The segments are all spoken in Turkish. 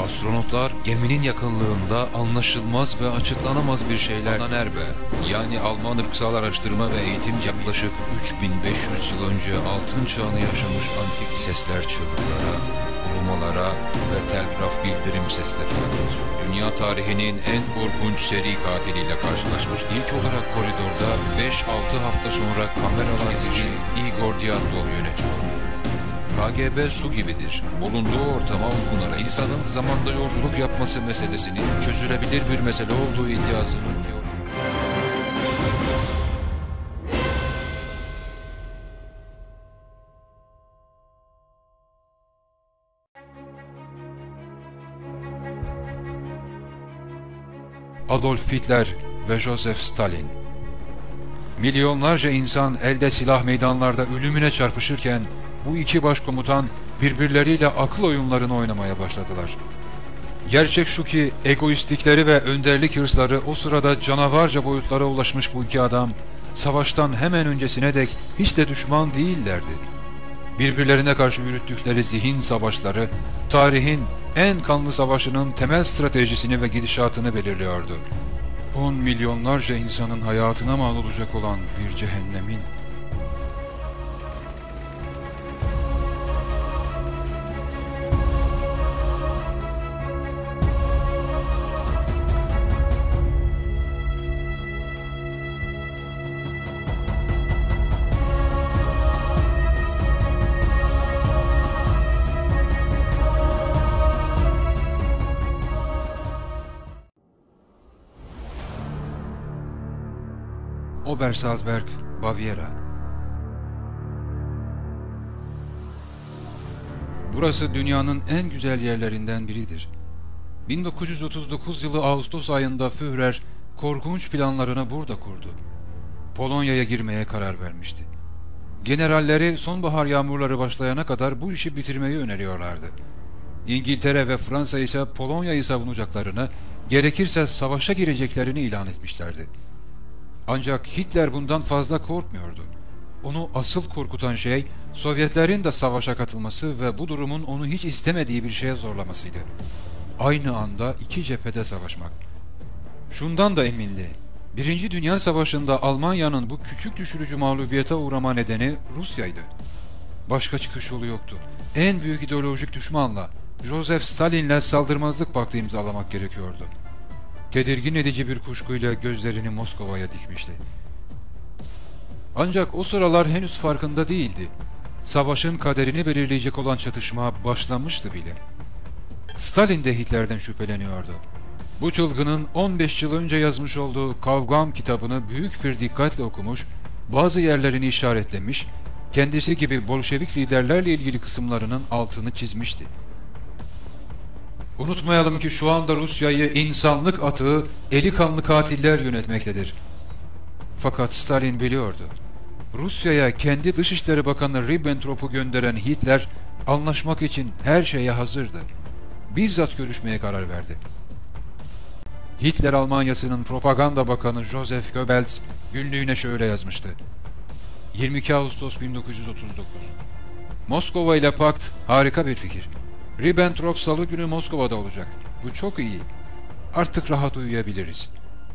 Astronotlar geminin yakınlığında anlaşılmaz ve açıklanamaz bir şeyler Nerbe, yani Alman ırksal araştırma ve eğitim yaklaşık 3500 yıl önce altın çağını yaşamış antik sesler çığlıklara, ulumalara ve telgraf bildirim seslerine benziyor. Dünya tarihinin en korkunç seri katiliyle karşılaşmış. İlk olarak koridorda 5-6 hafta sonra kameralar için Igor Dyatlov yönetiyor. KGB su gibidir. Bulunduğu ortama uygun ara insanın zamanda yolculuk yapması meselesinin çözülebilir bir mesele olduğu iddiasının teori. Adolf Hitler ve Joseph Stalin. Milyonlarca insan elde silah meydanlarda ölümüne çarpışırken bu iki başkomutan birbirleriyle akıl oyunlarını oynamaya başladılar. Gerçek şu ki egoistlikleri ve önderlik hırsları o sırada canavarca boyutlara ulaşmış bu iki adam savaştan hemen öncesine dek hiç de düşman değillerdi. Birbirlerine karşı yürüttükleri zihin savaşları tarihin en kanlı savaşının temel stratejisini ve gidişatını belirliyordu. 10 milyonlarca insanın hayatına mal olacak olan bir cehennemin Obersalzberg, Bavyera. Burası dünyanın en güzel yerlerinden biridir. 1939 yılı Ağustos ayında Führer korkunç planlarını burada kurdu. Polonya'ya girmeye karar vermişti. Generalleri sonbahar yağmurları başlayana kadar bu işi bitirmeyi öneriyorlardı. İngiltere ve Fransa ise Polonya'yı savunacaklarını, gerekirse savaşa gireceklerini ilan etmişlerdi. Ancak Hitler bundan fazla korkmuyordu. Onu asıl korkutan şey Sovyetlerin de savaşa katılması ve bu durumun onu hiç istemediği bir şeye zorlamasıydı. Aynı anda iki cephede savaşmak. Şundan da emindi. Birinci Dünya Savaşı'nda Almanya'nın bu küçük düşürücü mağlubiyete uğrama nedeni Rusya'ydı. Başka çıkış yolu yoktu. En büyük ideolojik düşmanla, Joseph Stalin'le saldırmazlık paktı imzalamak gerekiyordu. Tedirgin edici bir kuşkuyla gözlerini Moskova'ya dikmişti. Ancak o sıralar henüz farkında değildi. Savaşın kaderini belirleyecek olan çatışma başlamıştı bile. Stalin de Hitler'den şüpheleniyordu. Bu çılgının 15 yıl önce yazmış olduğu Kavgam kitabını büyük bir dikkatle okumuş, bazı yerlerini işaretlemiş, kendisi gibi Bolşevik liderlerle ilgili kısımlarının altını çizmişti. Unutmayalım ki şu anda Rusya'yı insanlık atığı, eli kanlı katiller yönetmektedir. Fakat Stalin biliyordu. Rusya'ya kendi Dışişleri Bakanı Ribbentrop'u gönderen Hitler, anlaşmak için her şeye hazırdı. Bizzat görüşmeye karar verdi. Hitler Almanyası'nın propaganda bakanı Joseph Goebbels günlüğüne şöyle yazmıştı. 22 Ağustos 1939. Moskova ile pakt harika bir fikir. Ribbentrop salı günü Moskova'da olacak. Bu çok iyi. Artık rahat uyuyabiliriz.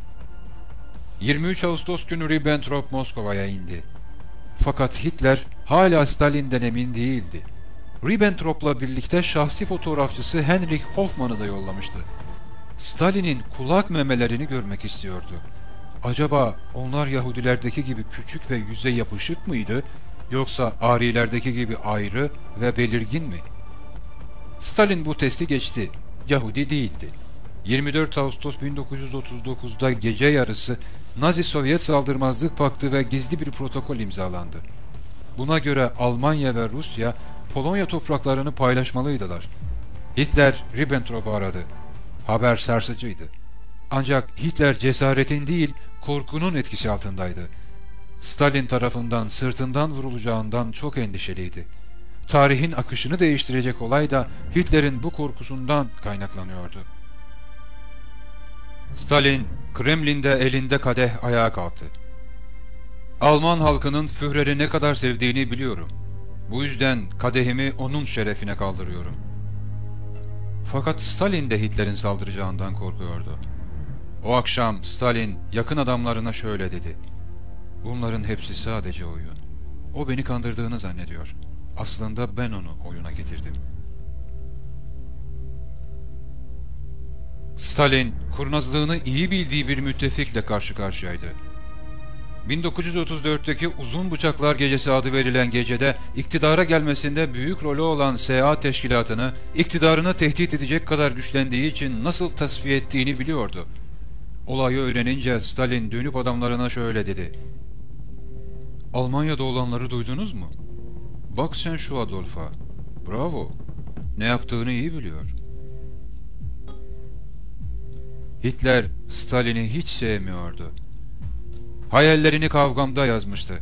23 Ağustos günü Ribbentrop Moskova'ya indi. Fakat Hitler hala Stalin'den emin değildi. Ribbentrop'la birlikte şahsi fotoğrafçısı Heinrich Hoffmann'ı da yollamıştı. Stalin'in kulak memelerini görmek istiyordu. Acaba onlar Yahudilerdeki gibi küçük ve yüze yapışık mıydı, yoksa Arilerdeki gibi ayrı ve belirgin mi? Stalin bu testi geçti. Yahudi değildi. 24 Ağustos 1939'da gece yarısı Nazi-Sovyet saldırmazlık paktı ve gizli bir protokol imzalandı. Buna göre Almanya ve Rusya Polonya topraklarını paylaşmalıydılar. Hitler Ribbentrop'u aradı. Haber sarsıcıydı. Ancak Hitler cesaretin değil, korkunun etkisi altındaydı. Stalin tarafından sırtından vurulacağından çok endişeliydi. Tarihin akışını değiştirecek olay da Hitler'in bu korkusundan kaynaklanıyordu. Stalin, Kremlin'de elinde kadeh ayağa kalktı. Alman halkının Führer'i ne kadar sevdiğini biliyorum. Bu yüzden kadehimi onun şerefine kaldırıyorum. Fakat Stalin de Hitler'in saldıracağından korkuyordu. O akşam Stalin yakın adamlarına şöyle dedi: "Bunların hepsi sadece oyun. O beni kandırdığını zannediyor. Aslında ben onu oyuna getirdim." Stalin, kurnazlığını iyi bildiği bir müttefikle karşı karşıyaydı. 1934'teki Uzun Bıçaklar Gecesi adı verilen gecede iktidara gelmesinde büyük rolü olan SA teşkilatını iktidarını tehdit edecek kadar güçlendiği için nasıl tasfiye ettiğini biliyordu. Olayı öğrenince Stalin dönüp adamlarına şöyle dedi: "Almanya'da olanları duydunuz mu? Bak sen şu Adolf'a. Bravo. Ne yaptığını iyi biliyor." Hitler Stalin'i hiç sevmiyordu. Hayallerini Kavgam'da yazmıştı.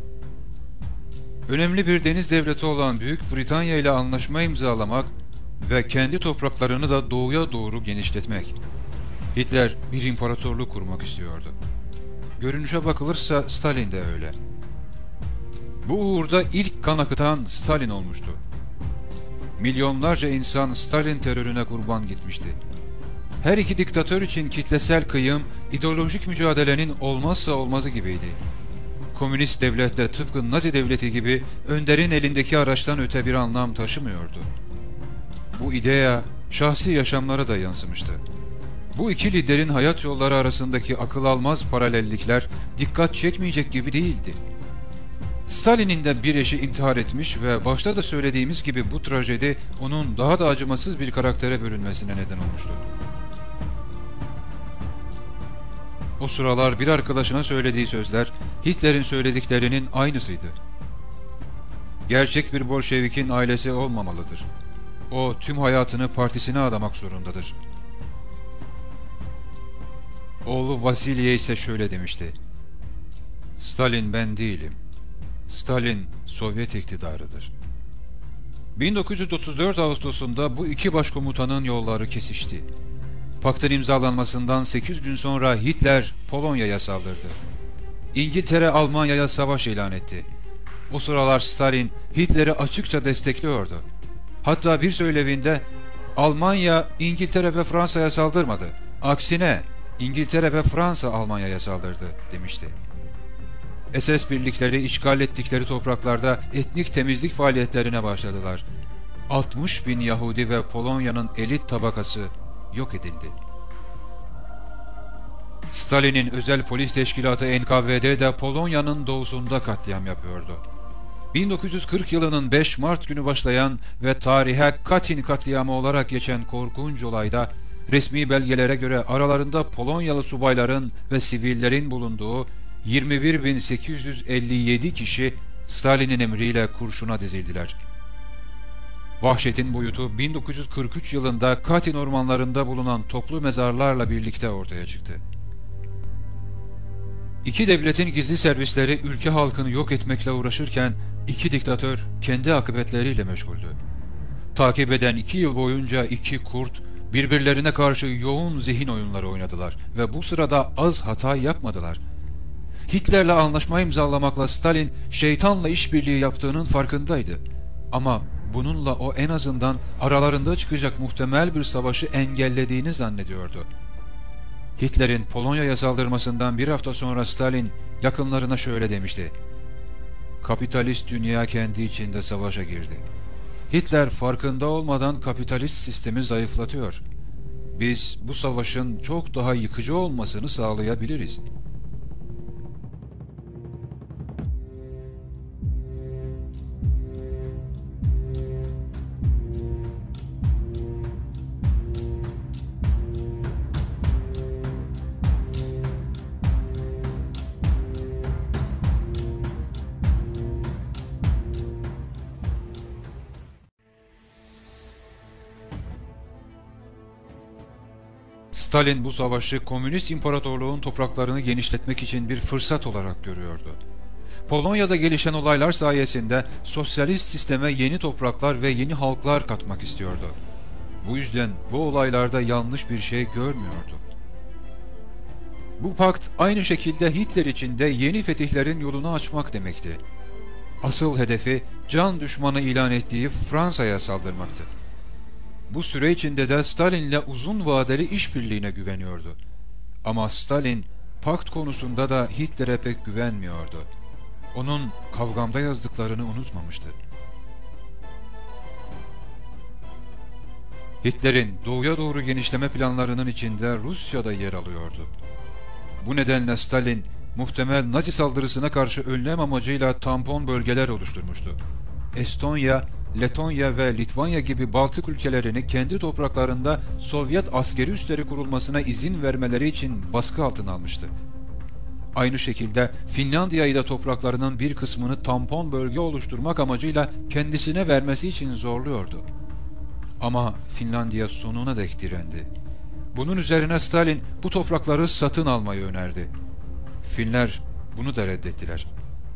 Önemli bir deniz devleti olan Büyük Britanya ile anlaşma imzalamak ve kendi topraklarını da doğuya doğru genişletmek. Hitler bir imparatorluk kurmak istiyordu. Görünüşe bakılırsa Stalin de öyle. Bu uğurda ilk kan akıtan Stalin olmuştu. Milyonlarca insan Stalin terörüne kurban gitmişti. Her iki diktatör için kitlesel kıyım, ideolojik mücadelenin olmazsa olmazı gibiydi. Komünist devlet de tıpkı Nazi devleti gibi önderin elindeki araçtan öte bir anlam taşımıyordu. Bu idea şahsi yaşamlara da yansımıştı. Bu iki liderin hayat yolları arasındaki akıl almaz paralellikler dikkat çekmeyecek gibi değildi. Stalin'in de bir eşi intihar etmiş ve başta da söylediğimiz gibi bu trajedi onun daha da acımasız bir karaktere bürünmesine neden olmuştu. O sıralar bir arkadaşına söylediği sözler Hitler'in söylediklerinin aynısıydı. Gerçek bir Bolşevik'in ailesi olmamalıdır. O tüm hayatını partisine adamak zorundadır. Oğlu Vasiliye ise şöyle demişti: "Stalin ben değilim. Stalin Sovyet iktidarıdır." 1934 Ağustos'unda bu iki başkomutanın yolları kesişti. Paktın imzalanmasından 8 gün sonra Hitler Polonya'ya saldırdı. İngiltere Almanya'ya savaş ilan etti. O sıralar Stalin Hitler'i açıkça destekliyordu. Hatta bir söylevinde "Almanya İngiltere ve Fransa'ya saldırmadı. Aksine İngiltere ve Fransa Almanya'ya saldırdı" demişti. SS birlikleri işgal ettikleri topraklarda etnik temizlik faaliyetlerine başladılar. 60 bin Yahudi ve Polonya'nın elit tabakası yok edildi. Stalin'in özel polis teşkilatı NKVD de Polonya'nın doğusunda katliam yapıyordu. 1940 yılının 5 Mart günü başlayan ve tarihe Katyn katliamı olarak geçen korkunç olayda resmi belgelere göre aralarında Polonyalı subayların ve sivillerin bulunduğu 21.857 kişi Stalin'in emriyle kurşuna dizildiler. Vahşetin boyutu 1943 yılında Katyn ormanlarında bulunan toplu mezarlarla birlikte ortaya çıktı. İki devletin gizli servisleri ülke halkını yok etmekle uğraşırken iki diktatör kendi akıbetleriyle meşguldü. Takip eden 2 yıl boyunca iki kurt birbirlerine karşı yoğun zihin oyunları oynadılar ve bu sırada az hata yapmadılar. Hitler'le anlaşma imzalamakla Stalin şeytanla işbirliği yaptığının farkındaydı. Ama bununla o en azından aralarında çıkacak muhtemel bir savaşı engellediğini zannediyordu. Hitler'in Polonya'ya saldırmasından bir hafta sonra Stalin yakınlarına şöyle demişti: "Kapitalist dünya kendi içinde savaşa girdi. Hitler farkında olmadan kapitalist sistemi zayıflatıyor. Biz bu savaşın çok daha yıkıcı olmasını sağlayabiliriz." Stalin bu savaşı Komünist İmparatorluğun topraklarını genişletmek için bir fırsat olarak görüyordu. Polonya'da gelişen olaylar sayesinde sosyalist sisteme yeni topraklar ve yeni halklar katmak istiyordu. Bu yüzden bu olaylarda yanlış bir şey görmüyordu. Bu pakt aynı şekilde Hitler için de yeni fetihlerin yolunu açmak demekti. Asıl hedefi can düşmanı ilan ettiği Fransa'ya saldırmaktı. Bu süre içinde de Stalin'le uzun vadeli işbirliğine güveniyordu. Ama Stalin pakt konusunda da Hitler'e pek güvenmiyordu. Onun Kavgam'da yazdıklarını unutmamıştı. Hitler'in doğuya doğru genişleme planlarının içinde Rusya'da yer alıyordu. Bu nedenle Stalin muhtemel Nazi saldırısına karşı önlem amacıyla tampon bölgeler oluşturmuştu. Estonya, Letonya ve Litvanya gibi Baltık ülkelerini kendi topraklarında Sovyet askeri üsleri kurulmasına izin vermeleri için baskı altına almıştı. Aynı şekilde Finlandiya'yı da topraklarının bir kısmını tampon bölge oluşturmak amacıyla kendisine vermesi için zorluyordu. Ama Finlandiya sonuna dek direndi. Bunun üzerine Stalin bu toprakları satın almayı önerdi. Finler bunu da reddettiler.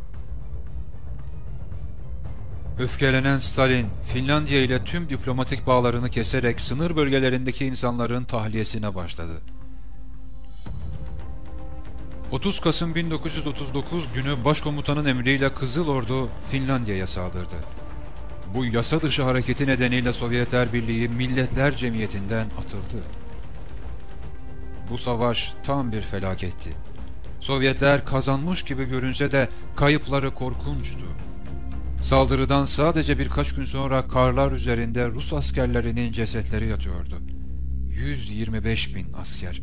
Öfkelenen Stalin, Finlandiya ile tüm diplomatik bağlarını keserek sınır bölgelerindeki insanların tahliyesine başladı. 30 Kasım 1939 günü Başkomutanın emriyle Kızıl Ordu Finlandiya'ya saldırdı. Bu yasa dışı hareketi nedeniyle Sovyetler Birliği Milletler Cemiyeti'nden atıldı. Bu savaş tam bir felaketti. Sovyetler kazanmış gibi görünse de kayıpları korkunçtu. Saldırıdan sadece birkaç gün sonra karlar üzerinde Rus askerlerinin cesetleri yatıyordu. 125.000 asker.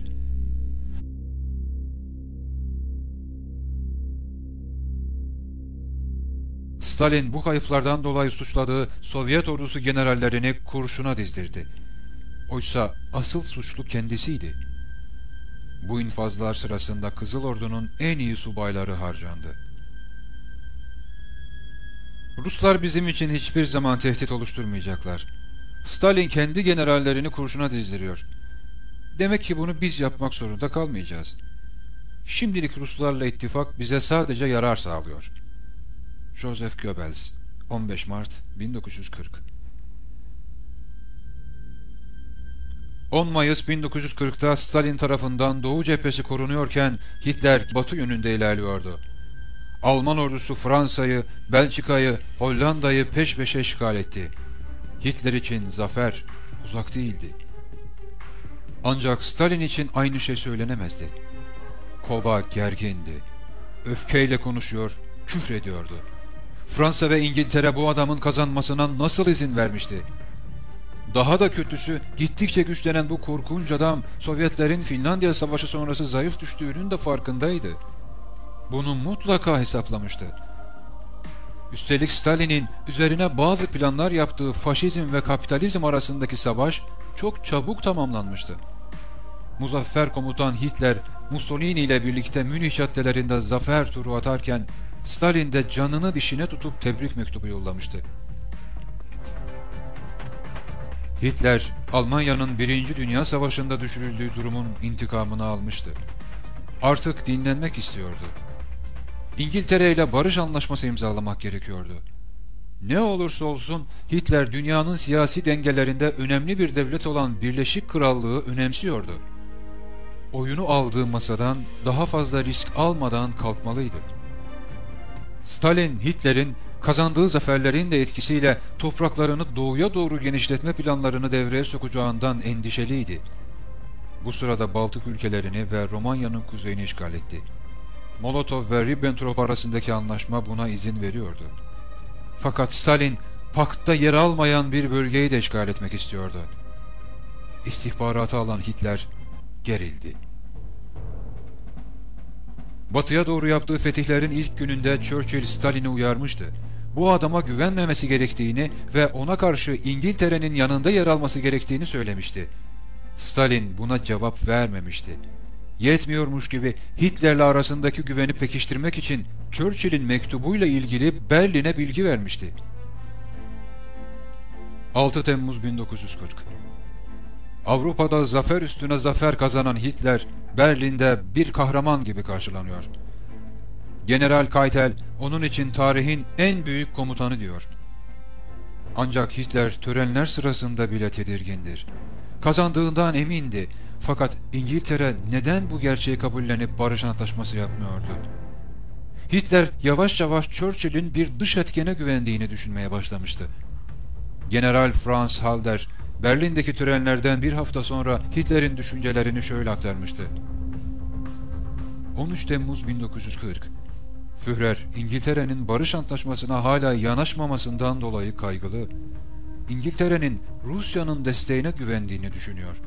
Stalin bu kayıplardan dolayı suçladığı Sovyet ordusu generallerini kurşuna dizdirdi. Oysa asıl suçlu kendisiydi. Bu infazlar sırasında Kızıl Ordu'nun en iyi subayları harcandı. Ruslar bizim için hiçbir zaman tehdit oluşturmayacaklar. Stalin kendi generallerini kurşuna dizdiriyor. Demek ki bunu biz yapmak zorunda kalmayacağız. Şimdilik Ruslarla ittifak bize sadece yarar sağlıyor. Joseph Goebbels, 15 Mart 1940. 10 Mayıs 1940'ta Stalin tarafından Doğu cephesi korunuyorken Hitler Batı yönünde ilerliyordu. Alman ordusu Fransa'yı, Belçika'yı, Hollanda'yı peş peşe işgal etti. Hitler için zafer uzak değildi. Ancak Stalin için aynı şey söylenemezdi. Koba gergindi. Öfkeyle konuşuyor, küfrediyordu. Fransa ve İngiltere bu adamın kazanmasına nasıl izin vermişti? Daha da kötüsü, gittikçe güçlenen bu korkunç adam Sovyetlerin Finlandiya Savaşı sonrası zayıf düştüğünün de farkındaydı. Bunu mutlaka hesaplamıştı. Üstelik Stalin'in üzerine bazı planlar yaptığı faşizm ve kapitalizm arasındaki savaş çok çabuk tamamlanmıştı. Muzaffer komutan Hitler, Mussolini ile birlikte Münih caddelerinde zafer turu atarken Stalin de canını dişine tutup tebrik mektubu yollamıştı. Hitler, Almanya'nın 1. Dünya Savaşı'nda düşürüldüğü durumun intikamını almıştı. Artık dinlenmek istiyordu. İngiltere ile barış anlaşması imzalamak gerekiyordu. Ne olursa olsun Hitler dünyanın siyasi dengelerinde önemli bir devlet olan Birleşik Krallığı önemsiyordu. Oyunu aldığı masadan daha fazla risk almadan kalkmalıydı. Stalin, Hitler'in kazandığı zaferlerin de etkisiyle topraklarını doğuya doğru genişletme planlarını devreye sokacağından endişeliydi. Bu sırada Baltık ülkelerini ve Romanya'nın kuzeyini işgal etti. Molotov ve Ribbentrop arasındaki anlaşma buna izin veriyordu. Fakat Stalin, paktta yer almayan bir bölgeyi de işgal etmek istiyordu. İstihbaratı alan Hitler gerildi. Batıya doğru yaptığı fetihlerin ilk gününde Churchill Stalin'i uyarmıştı. Bu adama güvenmemesi gerektiğini ve ona karşı İngiltere'nin yanında yer alması gerektiğini söylemişti. Stalin buna cevap vermemişti. Yetmiyormuş gibi Hitler'le arasındaki güveni pekiştirmek için Churchill'in mektubuyla ilgili Berlin'e bilgi vermişti. 6 Temmuz 1940. Avrupa'da zafer üstüne zafer kazanan Hitler, Berlin'de bir kahraman gibi karşılanıyor. General Keitel onun için tarihin en büyük komutanı diyor. Ancak Hitler törenler sırasında bile tedirgindir. Kazandığından emindi. Fakat İngiltere neden bu gerçeği kabullenip barış antlaşması yapmıyordu? Hitler yavaş yavaş Churchill'in bir dış etkene güvendiğini düşünmeye başlamıştı. General Franz Halder, Berlin'deki törenlerden bir hafta sonra Hitler'in düşüncelerini şöyle aktarmıştı. 13 Temmuz 1940. Führer, İngiltere'nin barış antlaşmasına hala yanaşmamasından dolayı kaygılı, İngiltere'nin Rusya'nın desteğine güvendiğini düşünüyor.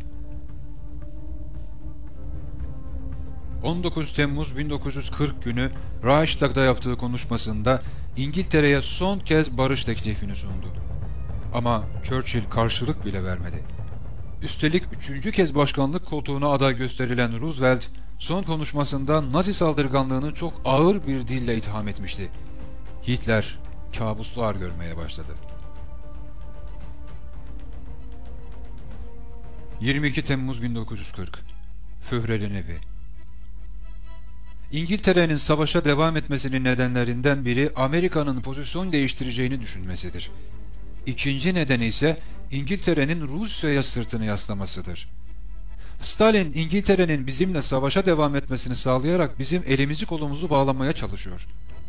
19 Temmuz 1940 günü Reichstag'da yaptığı konuşmasında İngiltere'ye son kez barış teklifini sundu. Ama Churchill karşılık bile vermedi. Üstelik 3. kez başkanlık koltuğuna aday gösterilen Roosevelt, son konuşmasında Nazi saldırganlığını çok ağır bir dille itham etmişti. Hitler kabuslar görmeye başladı. 22 Temmuz 1940. Führer'in evi. İngiltere'nin savaşa devam etmesinin nedenlerinden biri Amerika'nın pozisyon değiştireceğini düşünmesidir. İkinci nedeni ise İngiltere'nin Rusya'ya sırtını yaslamasıdır. Stalin, İngiltere'nin bizimle savaşa devam etmesini sağlayarak bizim elimizi kolumuzu bağlamaya çalışıyor.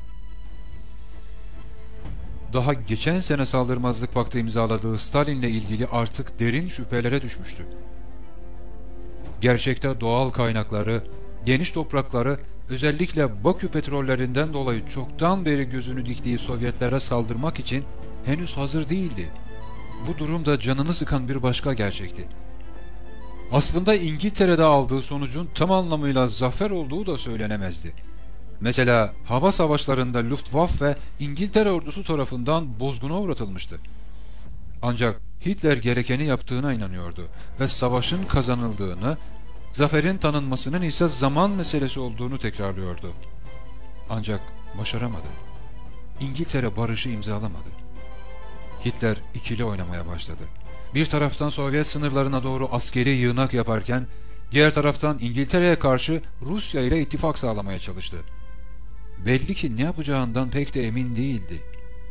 Daha geçen sene saldırmazlık paktı imzaladığı Stalin'le ilgili artık derin şüphelere düşmüştü. Gerçekte doğal kaynakları, geniş toprakları, özellikle Bakü petrollerinden dolayı çoktan beri gözünü diktiği Sovyetlere saldırmak için henüz hazır değildi. Bu durumda canını sıkan bir başka gerçekti. Aslında İngiltere'de aldığı sonucun tam anlamıyla zafer olduğu da söylenemezdi. Mesela hava savaşlarında Luftwaffe İngiltere ordusu tarafından bozguna uğratılmıştı. Ancak Hitler gerekeni yaptığına inanıyordu ve savaşın kazanıldığını, zaferin tanınmasının ise zaman meselesi olduğunu tekrarlıyordu. Ancak başaramadı. İngiltere barışı imzalamadı. Hitler ikili oynamaya başladı. Bir taraftan Sovyet sınırlarına doğru askeri yığınak yaparken, diğer taraftan İngiltere'ye karşı Rusya ile ittifak sağlamaya çalıştı. Belli ki ne yapacağından pek de emin değildi.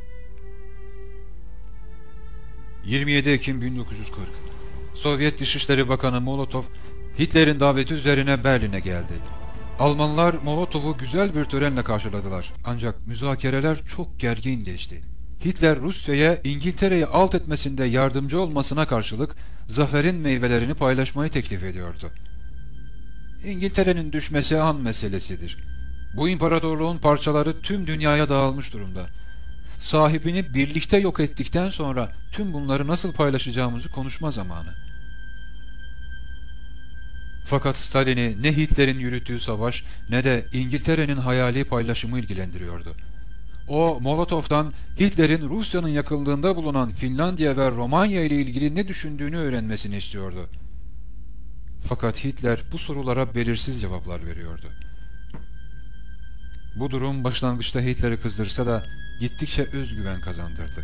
27 Ekim 1940. Sovyet Dışişleri Bakanı Molotov, Hitler'in daveti üzerine Berlin'e geldi. Almanlar Molotov'u güzel bir törenle karşıladılar. Ancak müzakereler çok gergin geçti. Hitler Rusya'ya İngiltere'yi alt etmesinde yardımcı olmasına karşılık zaferin meyvelerini paylaşmayı teklif ediyordu. İngiltere'nin düşmesi an meselesidir. Bu imparatorluğun parçaları tüm dünyaya dağılmış durumda. Sahibini birlikte yok ettikten sonra tüm bunları nasıl paylaşacağımızı konuşma zamanı. Fakat Stalin'i ne Hitler'in yürüttüğü savaş ne de İngiltere'nin hayali paylaşımı ilgilendiriyordu. O, Molotov'dan Hitler'in Rusya'nın yakınlığında bulunan Finlandiya ve Romanya ile ilgili ne düşündüğünü öğrenmesini istiyordu. Fakat Hitler bu sorulara belirsiz cevaplar veriyordu. Bu durum başlangıçta Hitler'i kızdırsa da gittikçe özgüven kazandırdı.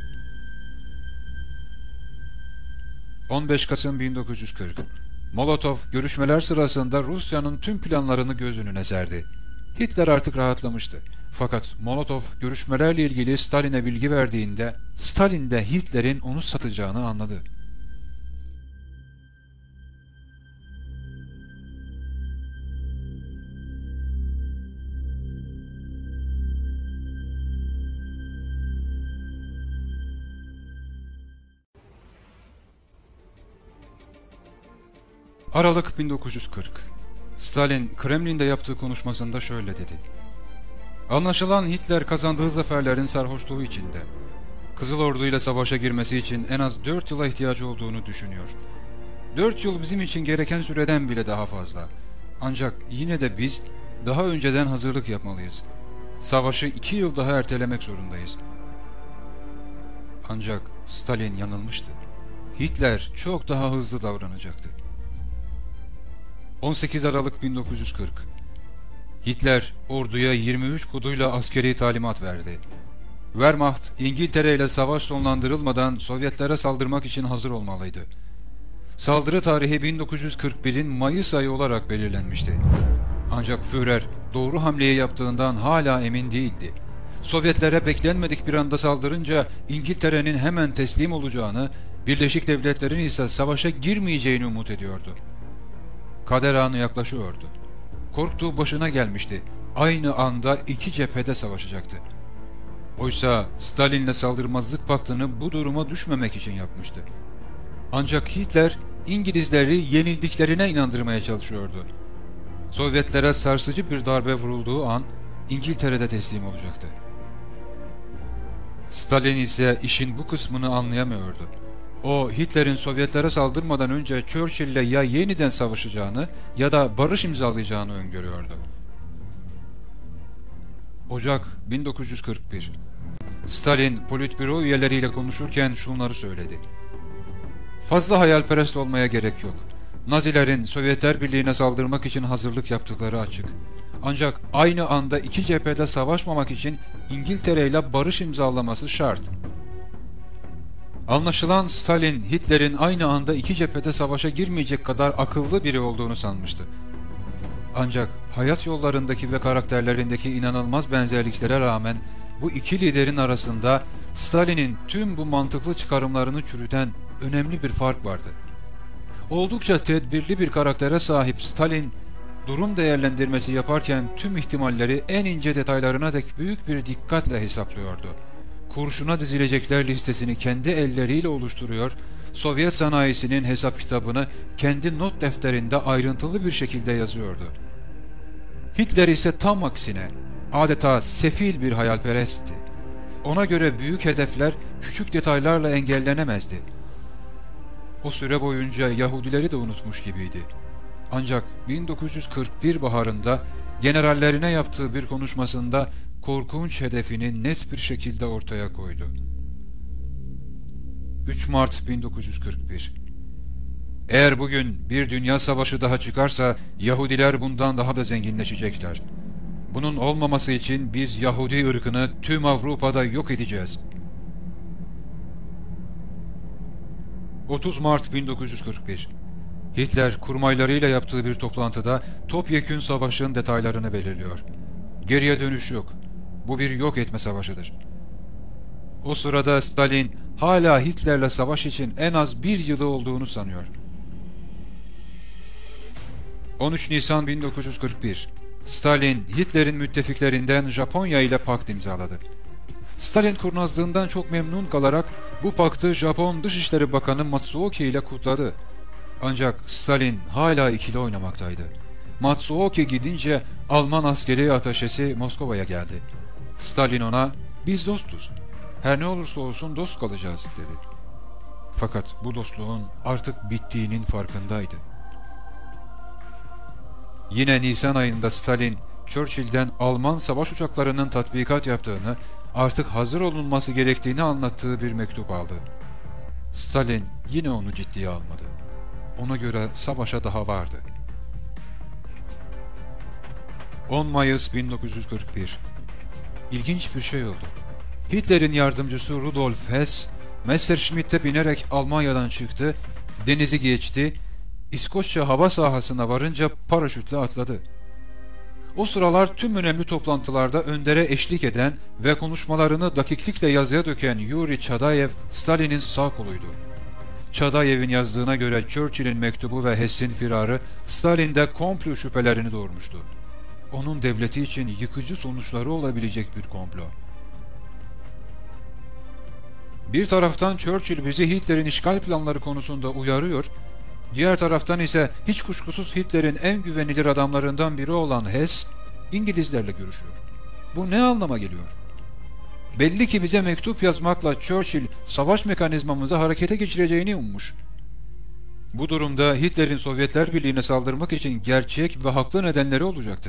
15 Kasım 1940. Molotov görüşmeler sırasında Rusya'nın tüm planlarını göz önüne serdi. Hitler artık rahatlamıştı. Fakat Molotov görüşmelerle ilgili Stalin'e bilgi verdiğinde Stalin de Hitler'in onu satacağını anladı. Aralık 1940. Stalin, Kremlin'de yaptığı konuşmasında şöyle dedi. Anlaşılan Hitler kazandığı zaferlerin sarhoşluğu içinde. Kızıl Ordu ile savaşa girmesi için en az 4 yıla ihtiyacı olduğunu düşünüyor. 4 yıl bizim için gereken süreden bile daha fazla. Ancak yine de biz daha önceden hazırlık yapmalıyız. Savaşı 2 yıl daha ertelemek zorundayız. Ancak Stalin yanılmıştı. Hitler çok daha hızlı davranacaktı. 18 Aralık 1940. Hitler orduya 23 koduyla askeri talimat verdi. Wehrmacht, İngiltere ile savaş sonlandırılmadan Sovyetlere saldırmak için hazır olmalıydı. Saldırı tarihi 1941'in Mayıs ayı olarak belirlenmişti. Ancak Führer doğru hamleyi yaptığından hala emin değildi. Sovyetlere beklenmedik bir anda saldırınca İngiltere'nin hemen teslim olacağını, Birleşik Devletler'in ise savaşa girmeyeceğini umut ediyordu. Kader anı yaklaşıyordu. Korktuğu başına gelmişti. Aynı anda iki cephede savaşacaktı. Oysa Stalin'le saldırmazlık paktını bu duruma düşmemek için yapmıştı. Ancak Hitler İngilizleri yenildiklerine inandırmaya çalışıyordu. Sovyetlere sarsıcı bir darbe vurulduğu an İngiltere'de teslim olacaktı. Stalin ise işin bu kısmını anlayamıyordu. O, Hitler'in Sovyetlere saldırmadan önce Churchill'le ya yeniden savaşacağını ya da barış imzalayacağını öngörüyordu. Ocak 1941. Stalin, Politbüro üyeleriyle konuşurken şunları söyledi. Fazla hayalperest olmaya gerek yok. Nazilerin Sovyetler Birliği'ne saldırmak için hazırlık yaptıkları açık. Ancak aynı anda iki cephede savaşmamak için İngiltere ile barış imzalaması şart. Anlaşılan Stalin, Hitler'in aynı anda iki cephede savaşa girmeyecek kadar akıllı biri olduğunu sanmıştı. Ancak hayat yollarındaki ve karakterlerindeki inanılmaz benzerliklere rağmen bu iki liderin arasında Stalin'in tüm bu mantıklı çıkarımlarını çürüten önemli bir fark vardı. Oldukça tedbirli bir karaktere sahip Stalin, durum değerlendirmesi yaparken tüm ihtimalleri en ince detaylarına dek büyük bir dikkatle hesaplıyordu. Kurşuna dizilecekler listesini kendi elleriyle oluşturuyor, Sovyet sanayisinin hesap kitabını kendi not defterinde ayrıntılı bir şekilde yazıyordu. Hitler ise tam aksine adeta sefil bir hayalperestti. Ona göre büyük hedefler küçük detaylarla engellenemezdi. O süre boyunca Yahudileri de unutmuş gibiydi. Ancak 1941 baharında generallerine yaptığı bir konuşmasında korkunç hedefini net bir şekilde ortaya koydu. 3 Mart 1941. Eğer bugün bir dünya savaşı daha çıkarsa Yahudiler bundan daha da zenginleşecekler. Bunun olmaması için biz Yahudi ırkını tüm Avrupa'da yok edeceğiz. 30 Mart 1941. Hitler kurmaylarıyla yaptığı bir toplantıda topyekün savaşın detaylarını belirliyor. Geriye dönüş yok. Bu bir yok etme savaşıdır. O sırada Stalin hala Hitler'le savaş için en az bir yılı olduğunu sanıyor. 13 Nisan 1941. Stalin, Hitler'in müttefiklerinden Japonya ile pakt imzaladı. Stalin kurnazlığından çok memnun kalarak bu paktı Japon Dışişleri Bakanı Matsuoki ile kutladı. Ancak Stalin hala ikili oynamaktaydı. Matsuoki gidince Alman askeri ateşesi Moskova'ya geldi. Stalin ona "Biz dostuz. Her ne olursa olsun dost kalacağız" dedi. Fakat bu dostluğun artık bittiğinin farkındaydı. Yine Nisan ayında Stalin, Churchill'den Alman savaş uçaklarının tatbikat yaptığını, artık hazır olunması gerektiğini anlattığı bir mektup aldı. Stalin yine onu ciddiye almadı. Ona göre savaşa daha vardı. 10 Mayıs 1941. İlginç bir şey oldu. Hitler'in yardımcısı Rudolf Hess, Messerschmitt'e binerek Almanya'dan çıktı, denizi geçti, İskoçya hava sahasına varınca paraşütle atladı. O sıralar tüm önemli toplantılarda öndere eşlik eden ve konuşmalarını dakiklikle yazıya döken Yuri Çadayev, Stalin'in sağ koluydu. Çadayev'in yazdığına göre Churchill'in mektubu ve Hess'in firarı Stalin'de komplo şüphelerini doğurmuştu. Onun devleti için yıkıcı sonuçları olabilecek bir komplo. Bir taraftan Churchill bizi Hitler'in işgal planları konusunda uyarıyor, diğer taraftan ise hiç kuşkusuz Hitler'in en güvenilir adamlarından biri olan Hess, İngilizlerle görüşüyor. Bu ne anlama geliyor? Belli ki bize mektup yazmakla Churchill savaş mekanizmamızı harekete geçireceğini ummuş. Bu durumda Hitler'in Sovyetler Birliği'ne saldırmak için gerçek ve haklı nedenleri olacaktı.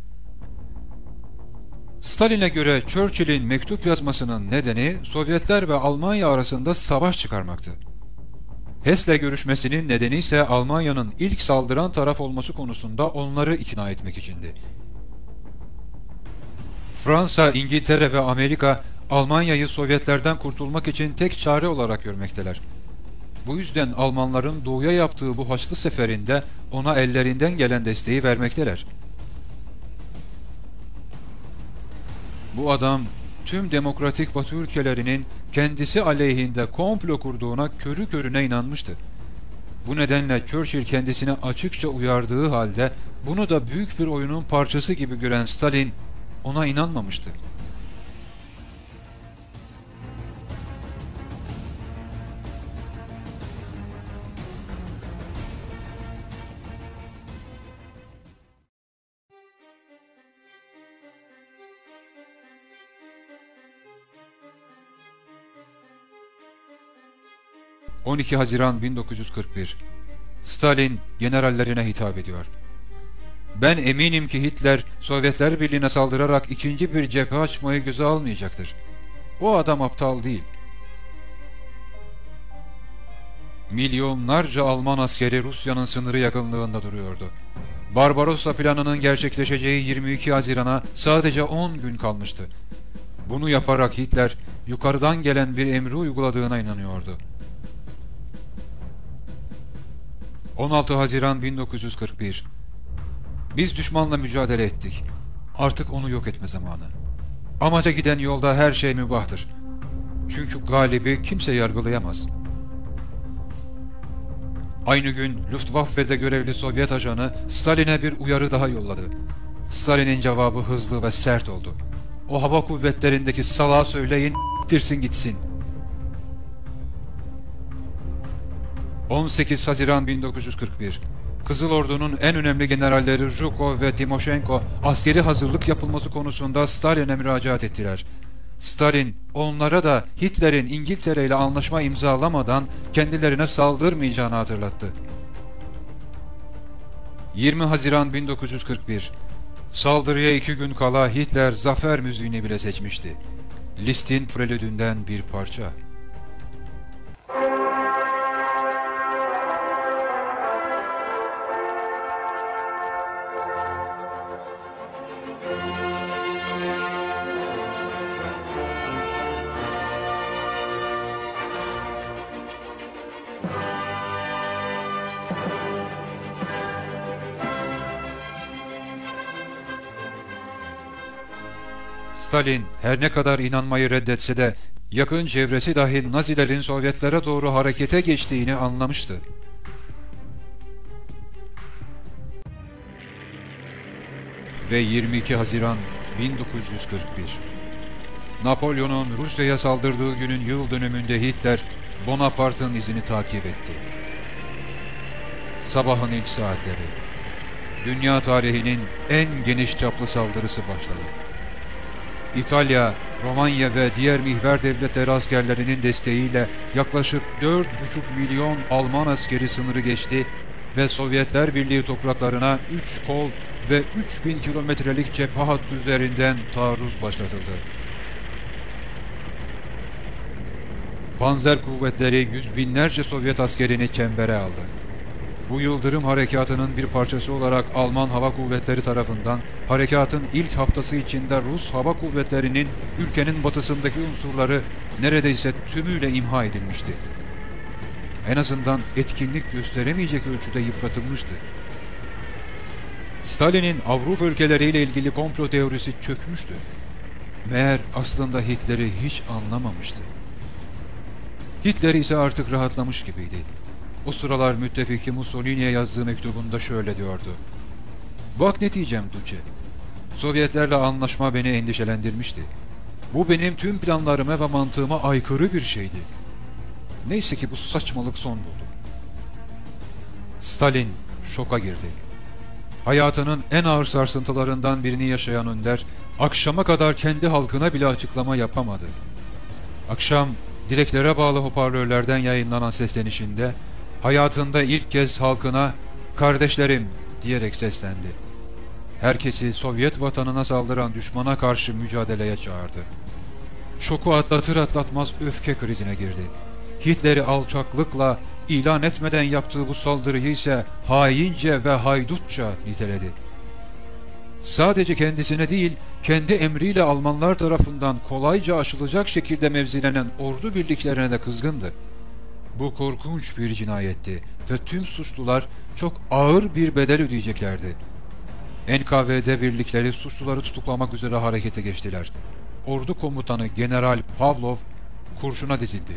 Stalin'e göre Churchill'in mektup yazmasının nedeni Sovyetler ve Almanya arasında savaş çıkarmaktı. Hess'le görüşmesinin nedeni ise Almanya'nın ilk saldıran taraf olması konusunda onları ikna etmek içindi. Fransa, İngiltere ve Amerika Almanya'yı Sovyetlerden kurtulmak için tek çare olarak görmekteler. Bu yüzden Almanların doğuya yaptığı bu Haçlı seferinde ona ellerinden gelen desteği vermekteler. Bu adam tüm demokratik Batı ülkelerinin kendisi aleyhinde komplo kurduğuna körü körüne inanmıştı. Bu nedenle Churchill kendisine açıkça uyardığı halde bunu da büyük bir oyunun parçası gibi gören Stalin ona inanmamıştı. 12 Haziran 1941. Stalin generallerine hitap ediyor. Ben eminim ki Hitler, Sovyetler Birliği'ne saldırarak ikinci bir cephe açmayı göze almayacaktır. O adam aptal değil. Milyonlarca Alman askeri Rusya'nın sınırı yakınlığında duruyordu. Barbarossa planının gerçekleşeceği 22 Haziran'a sadece 10 gün kalmıştı. Bunu yaparak Hitler, yukarıdan gelen bir emri uyguladığına inanıyordu. 16 Haziran 1941. Biz düşmanla mücadele ettik. Artık onu yok etme zamanı. Amaca giden yolda her şey mübahtır. Çünkü galibi kimse yargılayamaz. Aynı gün Luftwaffe'de görevli Sovyet ajanı Stalin'e bir uyarı daha yolladı. Stalin'in cevabı hızlı ve sert oldu. O hava kuvvetlerindeki salağa söyleyin, dirsin gitsin. 18 Haziran 1941. Kızıl Ordu'nun en önemli generalleri Zhukov ve Timoshenko askeri hazırlık yapılması konusunda Stalin'e müracaat ettiler. Stalin onlara da Hitler'in İngiltere ile anlaşma imzalamadan kendilerine saldırmayacağını hatırlattı. 20 Haziran 1941. Saldırıya 2 gün kala Hitler zafer müziğini bile seçmişti. Liszt'in prelüdünden bir parça. Stalin her ne kadar inanmayı reddetse de yakın çevresi dahi Nazilerin Sovyetlere doğru harekete geçtiğini anlamıştı. Ve 22 Haziran 1941. Napolyon'un Rusya'ya saldırdığı günün yıl dönümünde Hitler, Bonaparte'ın izini takip etti. Sabahın ilk saatleri. Dünya tarihinin en geniş çaplı saldırısı başladı. İtalya, Romanya ve diğer mihver devletleri askerlerinin desteğiyle yaklaşık 4,5 milyon Alman askeri sınırı geçti ve Sovyetler Birliği topraklarına 3 kol ve 3000 kilometrelik cephe hattı üzerinden taarruz başlatıldı. Panzer kuvvetleri yüz binlerce Sovyet askerini çembere aldı. Bu yıldırım harekatının bir parçası olarak Alman Hava Kuvvetleri tarafından harekatın ilk haftası içinde Rus Hava Kuvvetleri'nin ülkenin batısındaki unsurları neredeyse tümüyle imha edilmişti. En azından etkinlik gösteremeyecek ölçüde yıpratılmıştı. Stalin'in Avrupa ülkeleriyle ilgili komplo teorisi çökmüştü. Meğer aslında Hitler'i hiç anlamamıştı. Hitler ise artık rahatlamış gibiydi. O sıralar müttefiki Mussolini'ye yazdığı mektubunda şöyle diyordu. Bak ne diyeceğim Duce. Sovyetlerle anlaşma beni endişelendirmişti. Bu benim tüm planlarıma ve mantığıma aykırı bir şeydi. Neyse ki bu saçmalık son buldu. Stalin şoka girdi. Hayatının en ağır sarsıntılarından birini yaşayan Önder, akşama kadar kendi halkına bile açıklama yapamadı. Akşam direklere bağlı hoparlörlerden yayınlanan seslenişinde hayatında ilk kez halkına "Kardeşlerim" diyerek seslendi. Herkesi Sovyet vatanına saldıran düşmana karşı mücadeleye çağırdı. Şoku atlatır atlatmaz öfke krizine girdi. Hitler'i alçaklıkla ilan etmeden yaptığı bu saldırıyı ise haince ve haydutça niteledi. Sadece kendisine değil, kendi emriyle Almanlar tarafından kolayca aşılacak şekilde mevzilenen ordu birliklerine de kızgındı. Bu korkunç bir cinayetti ve tüm suçlular çok ağır bir bedel ödeyeceklerdi. NKVD birlikleri suçluları tutuklamak üzere harekete geçtiler. Ordu komutanı General Pavlov kurşuna dizildi.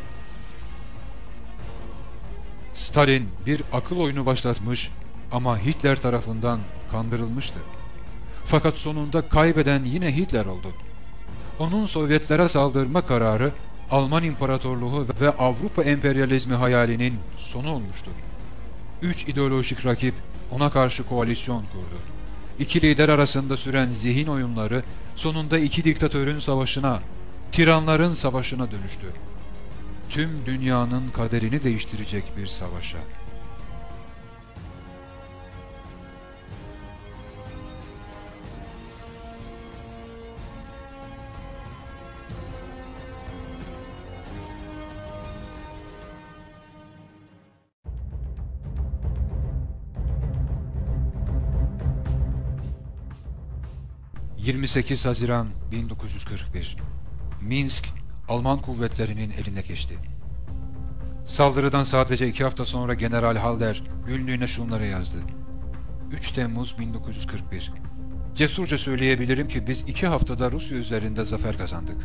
Stalin bir akıl oyunu başlatmış ama Hitler tarafından kandırılmıştı. Fakat sonunda kaybeden yine Hitler oldu. Onun Sovyetlere saldırma kararı Alman İmparatorluğu ve Avrupa emperyalizmi hayalinin sonu olmuştu. 3 ideolojik rakip ona karşı koalisyon kurdu. İki lider arasında süren zihin oyunları sonunda iki diktatörün savaşına, tiranların savaşına dönüştü. tüm dünyanın kaderini değiştirecek bir savaşa. ...28 Haziran 1941... Minsk, Alman kuvvetlerinin eline geçti. Saldırıdan sadece 2 hafta sonra General Halder günlüğüne şunları yazdı: 3 Temmuz 1941... Cesurca söyleyebilirim ki biz 2 haftada Rusya üzerinde zafer kazandık.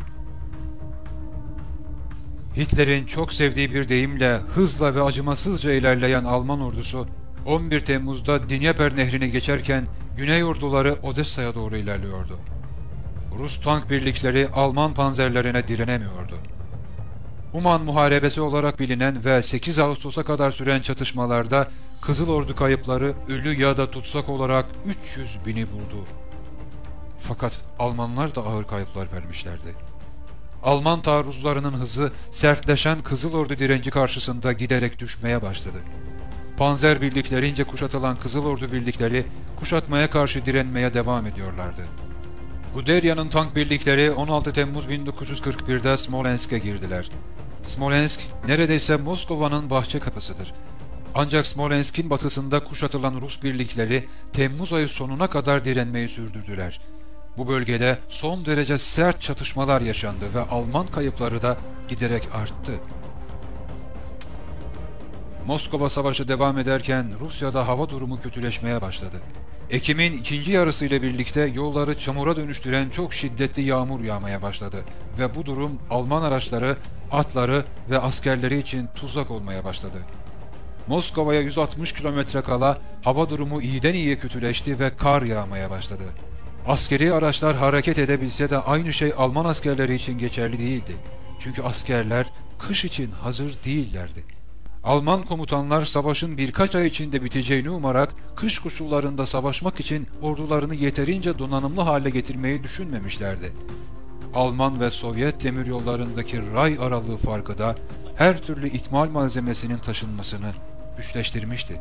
Hitler'in çok sevdiği bir deyimle hızla ve acımasızca ilerleyen Alman ordusu 11 Temmuz'da Dnieper Nehri'ni geçerken Güney orduları Odessa'ya doğru ilerliyordu. Rus tank birlikleri Alman panzerlerine direnemiyordu. Uman Muharebesi olarak bilinen ve 8 Ağustos'a kadar süren çatışmalarda Kızıl Ordu kayıpları ölü ya da tutsak olarak 300 bini buldu. Fakat Almanlar da ağır kayıplar vermişlerdi. Alman taarruzlarının hızı sertleşen Kızıl Ordu direnci karşısında giderek düşmeye başladı. Panzer birliklerince kuşatılan Kızıl Ordu birlikleri kuşatmaya karşı direnmeye devam ediyorlardı. Guderian'ın tank birlikleri 16 Temmuz 1941'de Smolensk'e girdiler. Smolensk neredeyse Moskova'nın bahçe kapısıdır. Ancak Smolensk'in batısında kuşatılan Rus birlikleri Temmuz ayı sonuna kadar direnmeyi sürdürdüler. Bu bölgede son derece sert çatışmalar yaşandı ve Alman kayıpları da giderek arttı. Moskova Savaşı devam ederken Rusya'da hava durumu kötüleşmeye başladı. Ekim'in ikinci yarısıyla birlikte yolları çamura dönüştüren çok şiddetli yağmur yağmaya başladı ve bu durum Alman araçları, atları ve askerleri için tuzak olmaya başladı. Moskova'ya 160 kilometre kala hava durumu iyiden iyiye kötüleşti ve kar yağmaya başladı. Askeri araçlar hareket edebilse de aynı şey Alman askerleri için geçerli değildi. Çünkü askerler kış için hazır değillerdi. Alman komutanlar savaşın birkaç ay içinde biteceğini umarak kış koşullarında savaşmak için ordularını yeterince donanımlı hale getirmeyi düşünmemişlerdi. Alman ve Sovyet demiryollarındaki ray aralığı farkı da her türlü ikmal malzemesinin taşınmasını güçleştirmişti.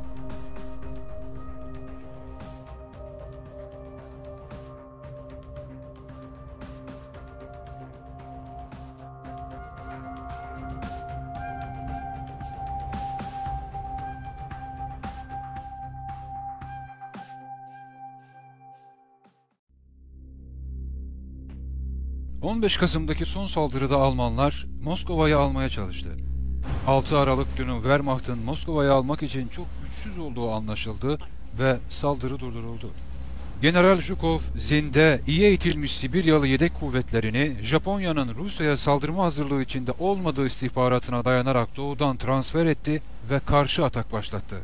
15 Kasım'daki son saldırıda Almanlar Moskova'yı almaya çalıştı. 6 Aralık günü Wehrmacht'ın Moskova'yı almak için çok güçsüz olduğu anlaşıldı ve saldırı durduruldu. General Zhukov, zinde iyi eğitilmiş Sibiryalı yedek kuvvetlerini Japonya'nın Rusya'ya saldırma hazırlığı içinde olmadığı istihbaratına dayanarak doğudan transfer etti ve karşı atak başlattı.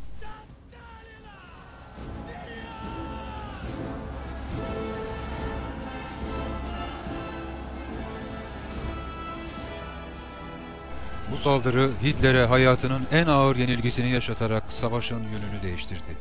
Bu saldırı Hitler'e hayatının en ağır yenilgisini yaşatarak savaşın yönünü değiştirdi.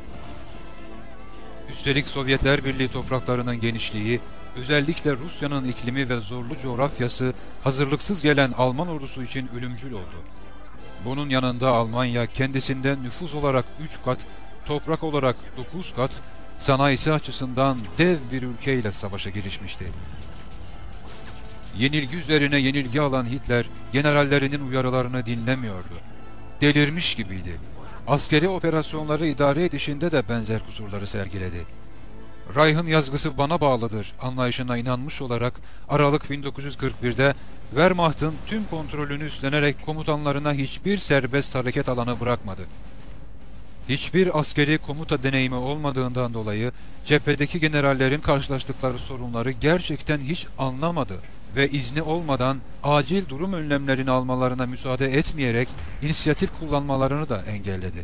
Üstelik Sovyetler Birliği topraklarının genişliği, özellikle Rusya'nın iklimi ve zorlu coğrafyası hazırlıksız gelen Alman ordusu için ölümcül oldu. Bunun yanında Almanya kendisinden nüfus olarak 3 kat, toprak olarak 9 kat, sanayisi açısından dev bir ülkeyle savaşa girişmişti. Yenilgi üzerine yenilgi alan Hitler, generallerinin uyarılarını dinlemiyordu. Delirmiş gibiydi. Askeri operasyonları idare edişinde de benzer kusurları sergiledi. Reich'ın yazgısı bana bağlıdır anlayışına inanmış olarak Aralık 1941'de Wehrmacht'ın tüm kontrolünü üstlenerek komutanlarına hiçbir serbest hareket alanı bırakmadı. Hiçbir askeri komuta deneyimi olmadığından dolayı cephedeki generallerin karşılaştıkları sorunları gerçekten hiç anlamadı ve izni olmadan acil durum önlemlerini almalarına müsaade etmeyerek inisiyatif kullanmalarını da engelledi.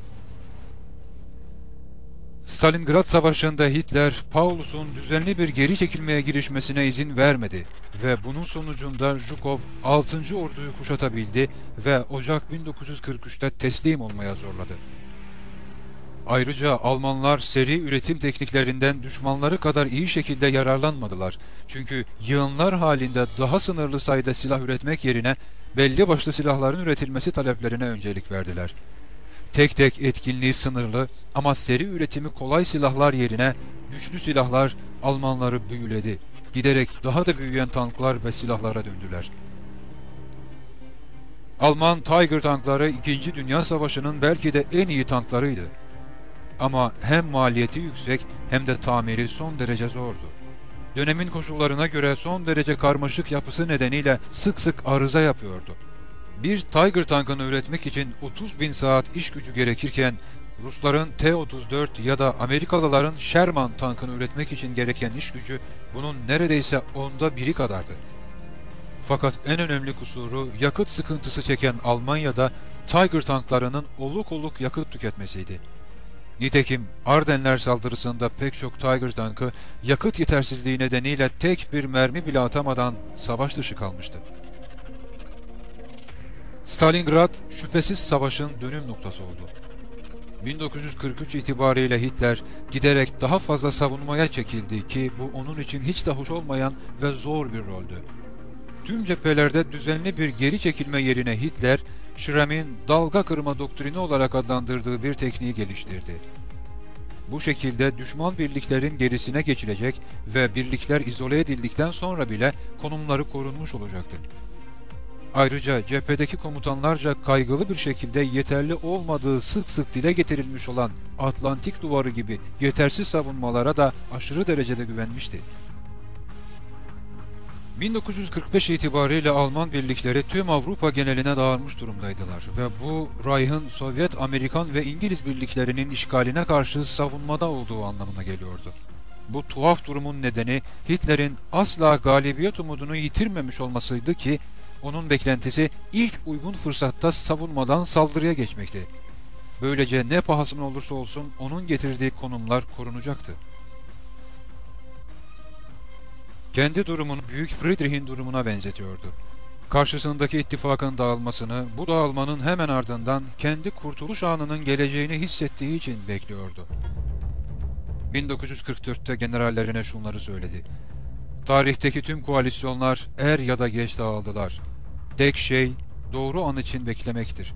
Stalingrad Savaşı'nda Hitler, Paulus'un düzenli bir geri çekilmeye girişmesine izin vermedi ve bunun sonucunda Zhukov 6. Ordu'yu kuşatabildi ve Ocak 1943'te teslim olmaya zorladı. Ayrıca Almanlar seri üretim tekniklerinden düşmanları kadar iyi şekilde yararlanmadılar. Çünkü yığınlar halinde daha sınırlı sayıda silah üretmek yerine belli başlı silahların üretilmesi taleplerine öncelik verdiler. Tek tek etkinliği sınırlı ama seri üretimi kolay silahlar yerine güçlü silahlar Almanları büyüledi. Giderek daha da büyüyen tanklar ve silahlara döndüler. Alman Tiger tankları 2. Dünya Savaşı'nın belki de en iyi tanklarıydı. Ama hem maliyeti yüksek hem de tamiri son derece zordu. Dönemin koşullarına göre son derece karmaşık yapısı nedeniyle sık sık arıza yapıyordu. Bir Tiger tankını üretmek için 30.000 saat iş gücü gerekirken Rusların T-34 ya da Amerikalıların Sherman tankını üretmek için gereken iş gücü bunun neredeyse 1/10 kadardı. Fakat en önemli kusuru yakıt sıkıntısı çeken Almanya'da Tiger tanklarının oluk oluk yakıt tüketmesiydi. Nitekim Ardenler saldırısında pek çok Tiger tankı yakıt yetersizliği nedeniyle tek bir mermi bile atamadan savaş dışı kalmıştı. Stalingrad şüphesiz savaşın dönüm noktası oldu. 1943 itibariyle Hitler giderek daha fazla savunmaya çekildi ki bu onun için hiç de hoş olmayan ve zor bir roldü. Tüm cephelerde düzenli bir geri çekilme yerine Hitler, Schramm'in dalga kırma doktrini olarak adlandırdığı bir tekniği geliştirdi. Bu şekilde düşman birliklerin gerisine geçilecek ve birlikler izole edildikten sonra bile konumları korunmuş olacaktı. Ayrıca cephedeki komutanlarca kaygılı bir şekilde yeterli olmadığı sık sık dile getirilmiş olan Atlantik Duvarı gibi yetersiz savunmalara da aşırı derecede güvenmişti. 1945 itibariyle Alman birlikleri tüm Avrupa geneline dağılmış durumdaydılar ve bu Reich'ın Sovyet, Amerikan ve İngiliz birliklerinin işgaline karşı savunmada olduğu anlamına geliyordu. Bu tuhaf durumun nedeni Hitler'in asla galibiyet umudunu yitirmemiş olmasıydı ki onun beklentisi ilk uygun fırsatta savunmadan saldırıya geçmekti. Böylece ne pahasına olursa olsun onun getirdiği konumlar korunacaktı. Kendi durumunu Büyük Friedrich'in durumuna benzetiyordu. Karşısındaki ittifakın dağılmasını, bu dağılmanın hemen ardından kendi kurtuluş anının geleceğini hissettiği için bekliyordu. 1944'te generallerine şunları söyledi: "Tarihteki tüm koalisyonlar er ya da geç dağıldılar. Tek şey doğru an için beklemektir."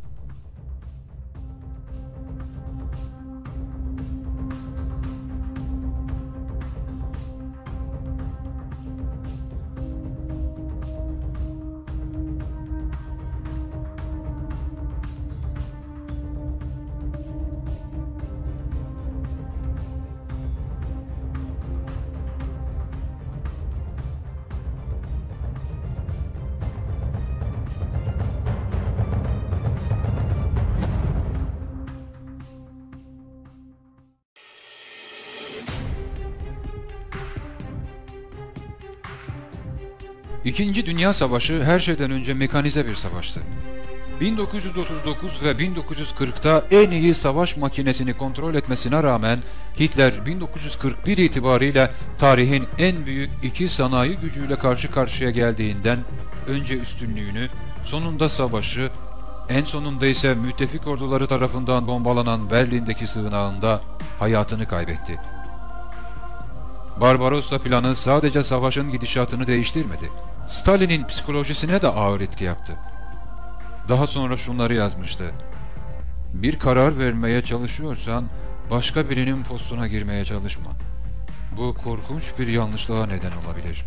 İkinci Dünya Savaşı her şeyden önce mekanize bir savaştı. 1939 ve 1940'ta en iyi savaş makinesini kontrol etmesine rağmen Hitler 1941 itibarıyla tarihin en büyük iki sanayi gücüyle karşı karşıya geldiğinden önce üstünlüğünü, sonunda savaşı, en sonunda ise müttefik orduları tarafından bombalanan Berlin'deki sığınağında hayatını kaybetti. Barbarossa planı sadece savaşın gidişatını değiştirmedi. Stalin'in psikolojisine de ağır etki yaptı. Daha sonra şunları yazmıştı: "Bir karar vermeye çalışıyorsan başka birinin postuna girmeye çalışma. Bu korkunç bir yanlışlığa neden olabilir."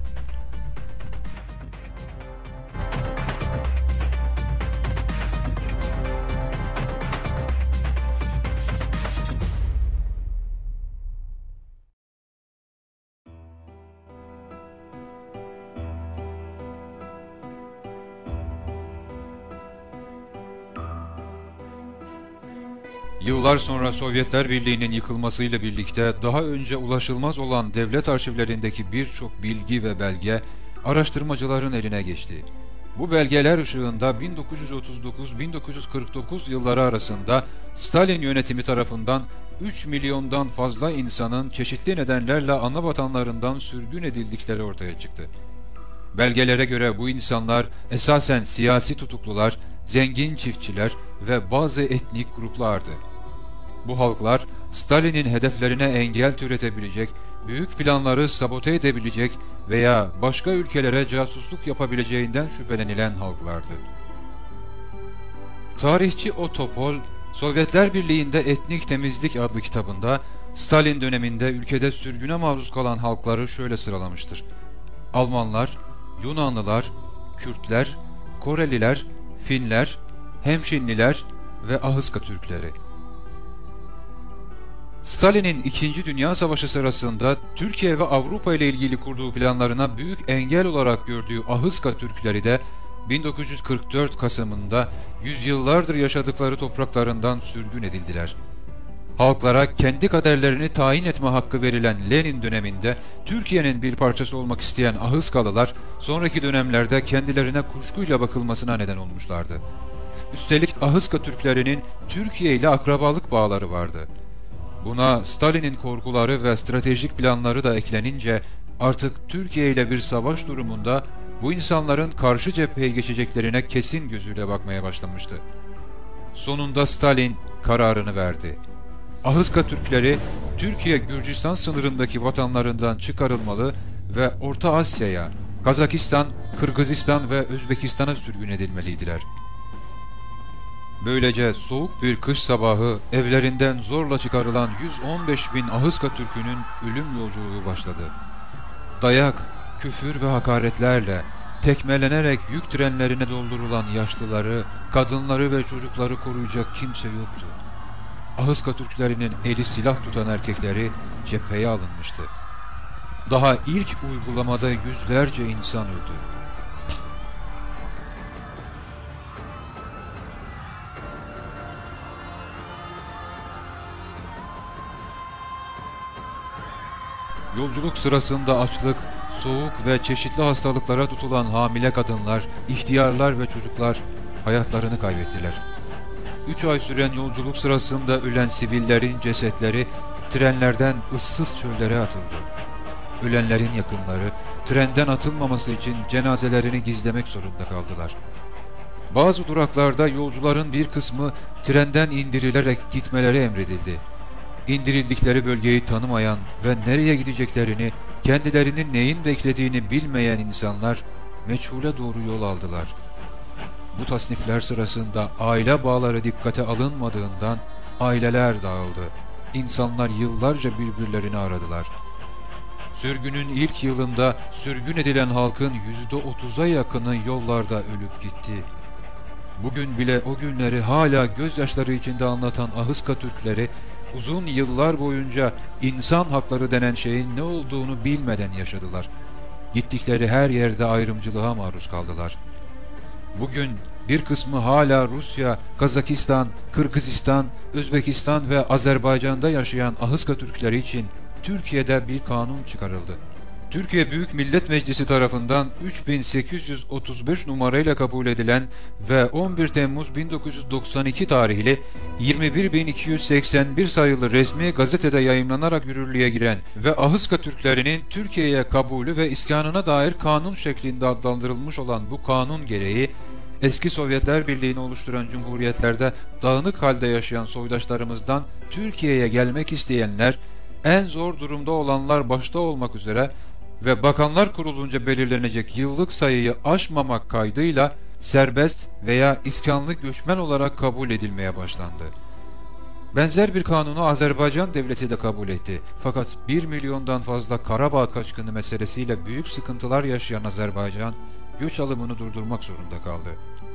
Yıllar sonra Sovyetler Birliği'nin yıkılmasıyla birlikte daha önce ulaşılmaz olan devlet arşivlerindeki birçok bilgi ve belge araştırmacıların eline geçti. Bu belgeler ışığında 1939-1949 yılları arasında Stalin yönetimi tarafından 3 milyondan fazla insanın çeşitli nedenlerle ana vatanlarından sürgün edildikleri ortaya çıktı. Belgelere göre bu insanlar esasen siyasi tutuklular, zengin çiftçiler ve bazı etnik gruplardı. Bu halklar Stalin'in hedeflerine engel türetebilecek, büyük planları sabote edebilecek veya başka ülkelere casusluk yapabileceğinden şüphelenilen halklardı. Tarihçi Otto Pol, Sovyetler Birliği'nde Etnik Temizlik adlı kitabında Stalin döneminde ülkede sürgüne maruz kalan halkları şöyle sıralamıştır: Almanlar, Yunanlılar, Kürtler, Koreliler, Finler, Hemşinliler ve Ahıska Türkleri. Stalin'in 2. Dünya Savaşı sırasında Türkiye ve Avrupa ile ilgili kurduğu planlarına büyük engel olarak gördüğü Ahıska Türkleri de 1944 Kasım'ında yüzyıllardır yaşadıkları topraklarından sürgün edildiler. Halklara kendi kaderlerini tayin etme hakkı verilen Lenin döneminde Türkiye'nin bir parçası olmak isteyen Ahıskalılar sonraki dönemlerde kendilerine kuşkuyla bakılmasına neden olmuşlardı. Üstelik Ahıska Türklerinin Türkiye ile akrabalık bağları vardı. Buna Stalin'in korkuları ve stratejik planları da eklenince artık Türkiye ile bir savaş durumunda bu insanların karşı cepheye geçeceklerine kesin gözüyle bakmaya başlamıştı. Sonunda Stalin kararını verdi. Ahıska Türkleri Türkiye-Gürcistan sınırındaki vatanlarından çıkarılmalı ve Orta Asya'ya, Kazakistan, Kırgızistan ve Özbekistan'a sürgün edilmeliydiler. Böylece soğuk bir kış sabahı evlerinden zorla çıkarılan 115.000 Ahıska Türk'ünün ölüm yolculuğu başladı. Dayak, küfür ve hakaretlerle tekmelenerek yük trenlerine doldurulan yaşlıları, kadınları ve çocukları koruyacak kimse yoktu. Ahıska Türklerinin eli silah tutan erkekleri cepheye alınmıştı. Daha ilk uygulamada yüzlerce insan öldü. Yolculuk sırasında açlık, soğuk ve çeşitli hastalıklara tutulan hamile kadınlar, ihtiyarlar ve çocuklar hayatlarını kaybettiler. 3 ay süren yolculuk sırasında ölen sivillerin cesetleri trenlerden ıssız çöllere atıldı. Ölenlerin yakınları trenden atılmaması için cenazelerini gizlemek zorunda kaldılar. Bazı duraklarda yolcuların bir kısmı trenden indirilerek gitmeleri emredildi. İndirildikleri bölgeyi tanımayan ve nereye gideceklerini, kendilerinin neyin beklediğini bilmeyen insanlar meçhule doğru yol aldılar. Bu tasnifler sırasında aile bağları dikkate alınmadığından aileler dağıldı. İnsanlar yıllarca birbirlerini aradılar. Sürgünün ilk yılında sürgün edilen halkın %30'a yakını yollarda ölüp gitti. Bugün bile o günleri hala gözyaşları içinde anlatan Ahıska Türkleri uzun yıllar boyunca insan hakları denen şeyin ne olduğunu bilmeden yaşadılar. Gittikleri her yerde ayrımcılığa maruz kaldılar. Bugün bir kısmı hala Rusya, Kazakistan, Kırgızistan, Özbekistan ve Azerbaycan'da yaşayan Ahıska Türkleri için Türkiye'de bir kanun çıkarıldı. Türkiye Büyük Millet Meclisi tarafından 3835 numarayla kabul edilen ve 11 Temmuz 1992 tarihli 21281 sayılı resmi gazetede yayımlanarak yürürlüğe giren ve Ahıska Türklerinin Türkiye'ye kabulü ve iskanına dair kanun şeklinde adlandırılmış olan bu kanun gereği eski Sovyetler Birliği'ni oluşturan cumhuriyetlerde dağınık halde yaşayan soydaşlarımızdan Türkiye'ye gelmek isteyenler, en zor durumda olanlar başta olmak üzere ve Bakanlar Kurulu'nca belirlenecek yıllık sayıyı aşmamak kaydıyla serbest veya iskanlı göçmen olarak kabul edilmeye başlandı. Benzer bir kanunu Azerbaycan devleti de kabul etti. Fakat 1 milyondan fazla Karabağ kaçkını meselesiyle büyük sıkıntılar yaşayan Azerbaycan, göç alımını durdurmak zorunda kaldı.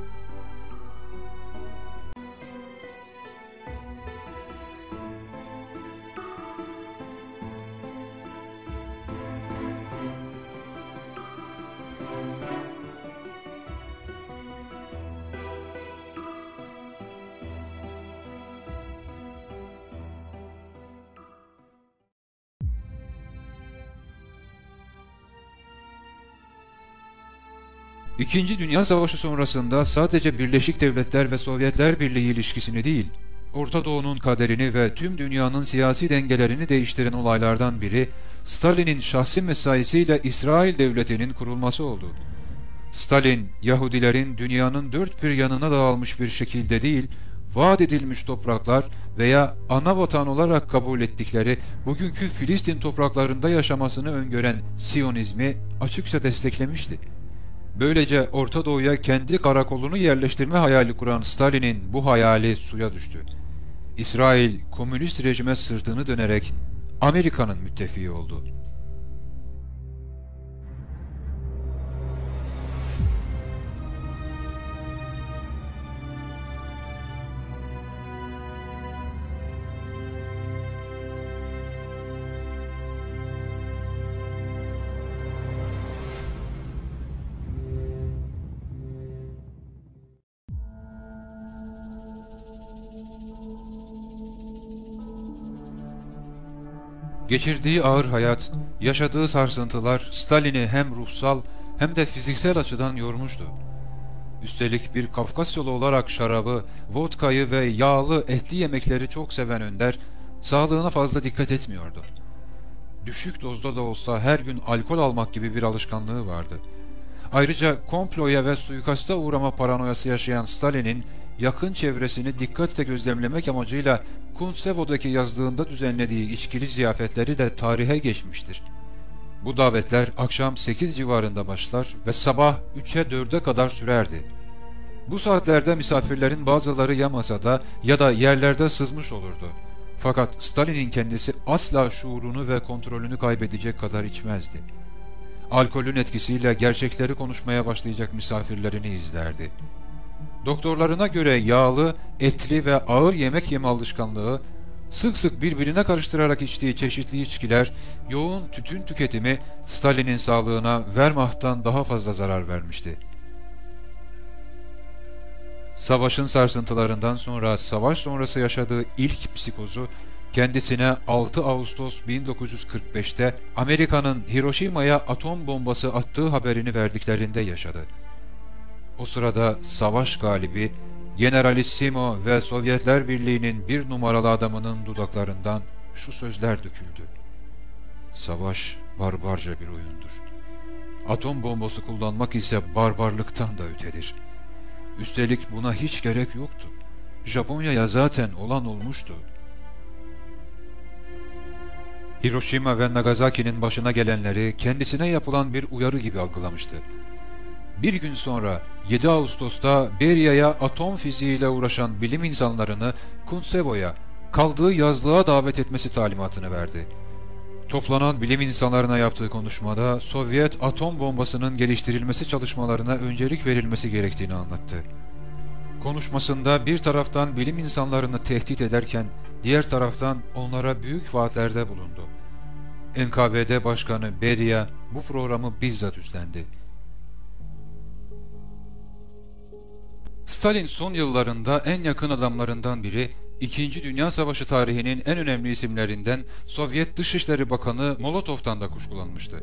İkinci Dünya Savaşı sonrasında sadece Birleşik Devletler ve Sovyetler Birliği ilişkisini değil, Orta Doğu'nun kaderini ve tüm dünyanın siyasi dengelerini değiştiren olaylardan biri, Stalin'in şahsi mesaisiyle İsrail Devleti'nin kurulması oldu. Stalin, Yahudilerin dünyanın dört bir yanına dağılmış bir şekilde değil, vaat edilmiş topraklar veya ana vatan olarak kabul ettikleri bugünkü Filistin topraklarında yaşamasını öngören Siyonizmi açıkça desteklemişti. Böylece Orta Doğu'ya kendi karakolunu yerleştirme hayali kuran Stalin'in bu hayali suya düştü. İsrail, komünist rejime sırtını dönerek Amerika'nın müttefiği oldu. Geçirdiği ağır hayat, yaşadığı sarsıntılar Stalin'i hem ruhsal hem de fiziksel açıdan yormuştu. Üstelik bir Kafkasyalı olarak şarabı, vodkayı ve yağlı etli yemekleri çok seven Önder, sağlığına fazla dikkat etmiyordu. Düşük dozda da olsa her gün alkol almak gibi bir alışkanlığı vardı. Ayrıca komploya ve suikasta uğrama paranoyası yaşayan Stalin'in yakın çevresini dikkatle gözlemlemek amacıyla Kuntsevo'daki yazlığında düzenlediği içkili ziyafetleri de tarihe geçmiştir. Bu davetler akşam 8 civarında başlar ve sabah 3'e 4'e kadar sürerdi. Bu saatlerde misafirlerin bazıları ya masada ya da yerlerde sızmış olurdu. Fakat Stalin'in kendisi asla şuurunu ve kontrolünü kaybedecek kadar içmezdi. Alkolün etkisiyle gerçekleri konuşmaya başlayacak misafirlerini izlerdi. Doktorlarına göre yağlı, etli ve ağır yemek yeme alışkanlığı, sık sık birbirine karıştırarak içtiği çeşitli içkiler, yoğun tütün tüketimi Stalin'in sağlığına Wehrmacht'tan daha fazla zarar vermişti. Savaşın sarsıntılarından sonra savaş sonrası yaşadığı ilk psikozu kendisine 6 Ağustos 1945'te Amerika'nın Hiroşima'ya atom bombası attığı haberini verdiklerinde yaşadı. O sırada savaş galibi, Generalissimo ve Sovyetler Birliği'nin bir numaralı adamının dudaklarından şu sözler döküldü. Savaş barbarca bir oyundur. Atom bombası kullanmak ise barbarlıktan da ötedir. Üstelik buna hiç gerek yoktu. Japonya'ya zaten olan olmuştu. Hiroşima ve Nagasaki'nin başına gelenleri kendisine yapılan bir uyarı gibi algılamıştı. Bir gün sonra 7 Ağustos'ta Beria'ya atom fiziğiyle uğraşan bilim insanlarını Kuntsevo'ya kaldığı yazlığa davet etmesi talimatını verdi. Toplanan bilim insanlarına yaptığı konuşmada Sovyet atom bombasının geliştirilmesi çalışmalarına öncelik verilmesi gerektiğini anlattı. Konuşmasında bir taraftan bilim insanlarını tehdit ederken diğer taraftan onlara büyük vaatlerde bulundu. NKVD Başkanı Beria bu programı bizzat üstlendi. Stalin son yıllarında en yakın adamlarından biri, İkinci Dünya Savaşı tarihinin en önemli isimlerinden Sovyet Dışişleri Bakanı Molotov'tan da kuşkulanmıştı.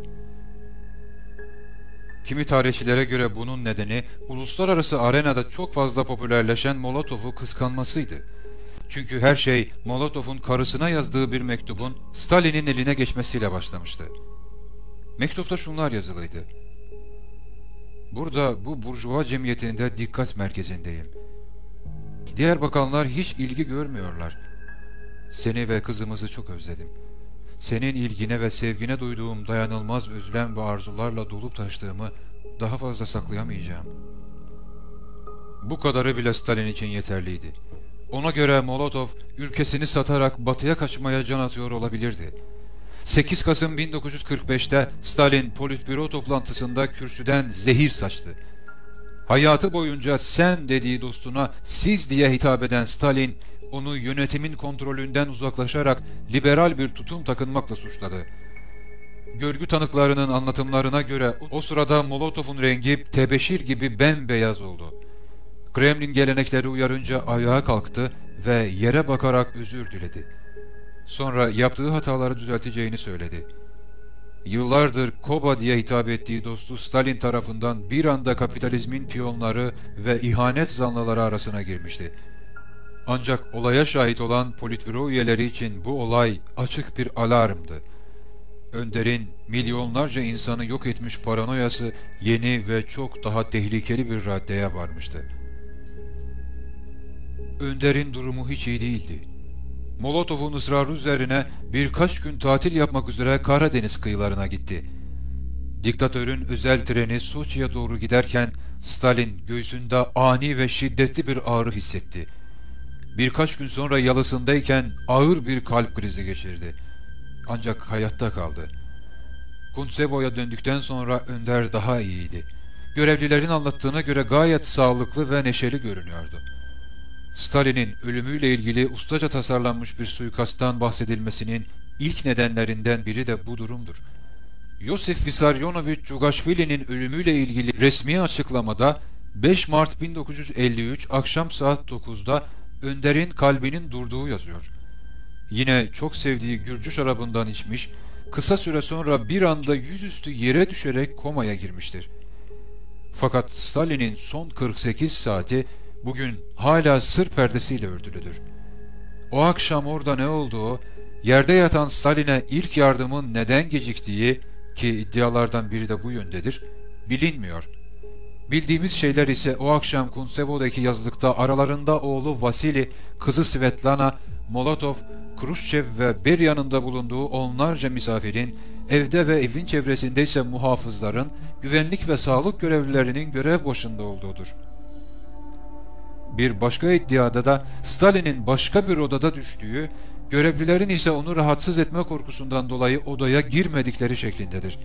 Kimi tarihçilere göre bunun nedeni uluslararası arenada çok fazla popülerleşen Molotov'u kıskanmasıydı. Çünkü her şey Molotov'un karısına yazdığı bir mektubun Stalin'in eline geçmesiyle başlamıştı. Mektupta şunlar yazılıydı: "Burada bu burjuva cemiyetinde dikkat merkezindeyim. Diğer bakanlar hiç ilgi görmüyorlar. Seni ve kızımızı çok özledim. Senin ilgine ve sevgine duyduğum dayanılmaz özlem ve arzularla dolup taştığımı daha fazla saklayamayacağım." Bu kadarı bile Stalin için yeterliydi. Ona göre Molotov ülkesini satarak batıya kaçmaya can atıyor olabilirdi. 8 Kasım 1945'te Stalin politbüro toplantısında kürsüden zehir saçtı. Hayatı boyunca sen dediği dostuna siz diye hitap eden Stalin, onu yönetimin kontrolünden uzaklaşarak liberal bir tutum takınmakla suçladı. Görgü tanıklarının anlatımlarına göre o sırada Molotov'un rengi tebeşir gibi bembeyaz oldu. Kremlin gelenekleri uyarınca ayağa kalktı ve yere bakarak özür diledi. Sonra yaptığı hataları düzelteceğini söyledi. Yıllardır Koba diye hitap ettiği dostu Stalin tarafından bir anda kapitalizmin piyonları ve ihanet zanlıları arasına girmişti. Ancak olaya şahit olan politbüro üyeleri için bu olay açık bir alarmdı. Önder'in milyonlarca insanı yok etmiş paranoyası yeni ve çok daha tehlikeli bir raddeye varmıştı. Önder'in durumu hiç iyi değildi. Molotov'un ısrarı üzerine birkaç gün tatil yapmak üzere Karadeniz kıyılarına gitti. Diktatörün özel treni Soçi'ye doğru giderken Stalin göğsünde ani ve şiddetli bir ağrı hissetti. Birkaç gün sonra yalısındayken ağır bir kalp krizi geçirdi. Ancak hayatta kaldı. Kuntsevo'ya döndükten sonra Önder daha iyiydi. Görevlilerin anlattığına göre gayet sağlıklı ve neşeli görünüyordu. Stalin'in ölümüyle ilgili ustaca tasarlanmış bir suikasttan bahsedilmesinin ilk nedenlerinden biri de bu durumdur. Yosif Vissarionovich Djugashvili'nin ölümüyle ilgili resmi açıklamada 5 Mart 1953 akşam saat 9'da Önder'in kalbinin durduğu yazıyor. Yine çok sevdiği Gürcü şarabından içmiş, kısa süre sonra bir anda yüzüstü yere düşerek komaya girmiştir. Fakat Stalin'in son 48 saati bugün hala sır perdesiyle örtülüdür. O akşam orada ne olduğu, yerde yatan Stalin'e ilk yardımın neden geciktiği, ki iddialardan biri de bu yöndedir, bilinmiyor. Bildiğimiz şeyler ise o akşam Kuntsevo'daki yazlıkta aralarında oğlu Vasili, kızı Svetlana, Molotov, Kruşçev ve Beryan'ın da bulunduğu onlarca misafirin, evde ve evin çevresinde ise muhafızların, güvenlik ve sağlık görevlilerinin görev başında olduğudur. Bir başka iddiada da Stalin'in başka bir odada düştüğü, görevlilerin ise onu rahatsız etme korkusundan dolayı odaya girmedikleri şeklindedir.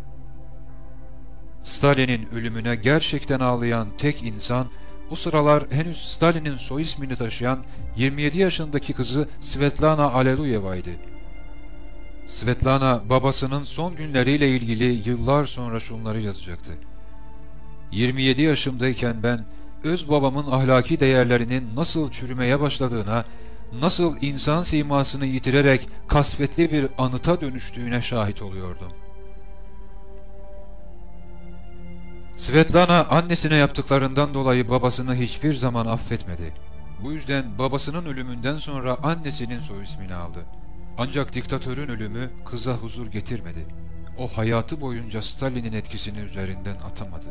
Stalin'in ölümüne gerçekten ağlayan tek insan, o sıralar henüz Stalin'in soy ismini taşıyan 27 yaşındaki kızı Svetlana Alleluyeva'ydı. Svetlana babasının son günleriyle ilgili yıllar sonra şunları yazacaktı. 27 yaşımdayken ben öz babamın ahlaki değerlerinin nasıl çürümeye başladığına, nasıl insan simasını yitirerek kasvetli bir anıta dönüştüğüne şahit oluyordum. Svetlana annesine yaptıklarından dolayı babasını hiçbir zaman affetmedi. Bu yüzden babasının ölümünden sonra annesinin soy ismini aldı. Ancak diktatörün ölümü kıza huzur getirmedi. O hayatı boyunca Stalin'in etkisini üzerinden atamadı.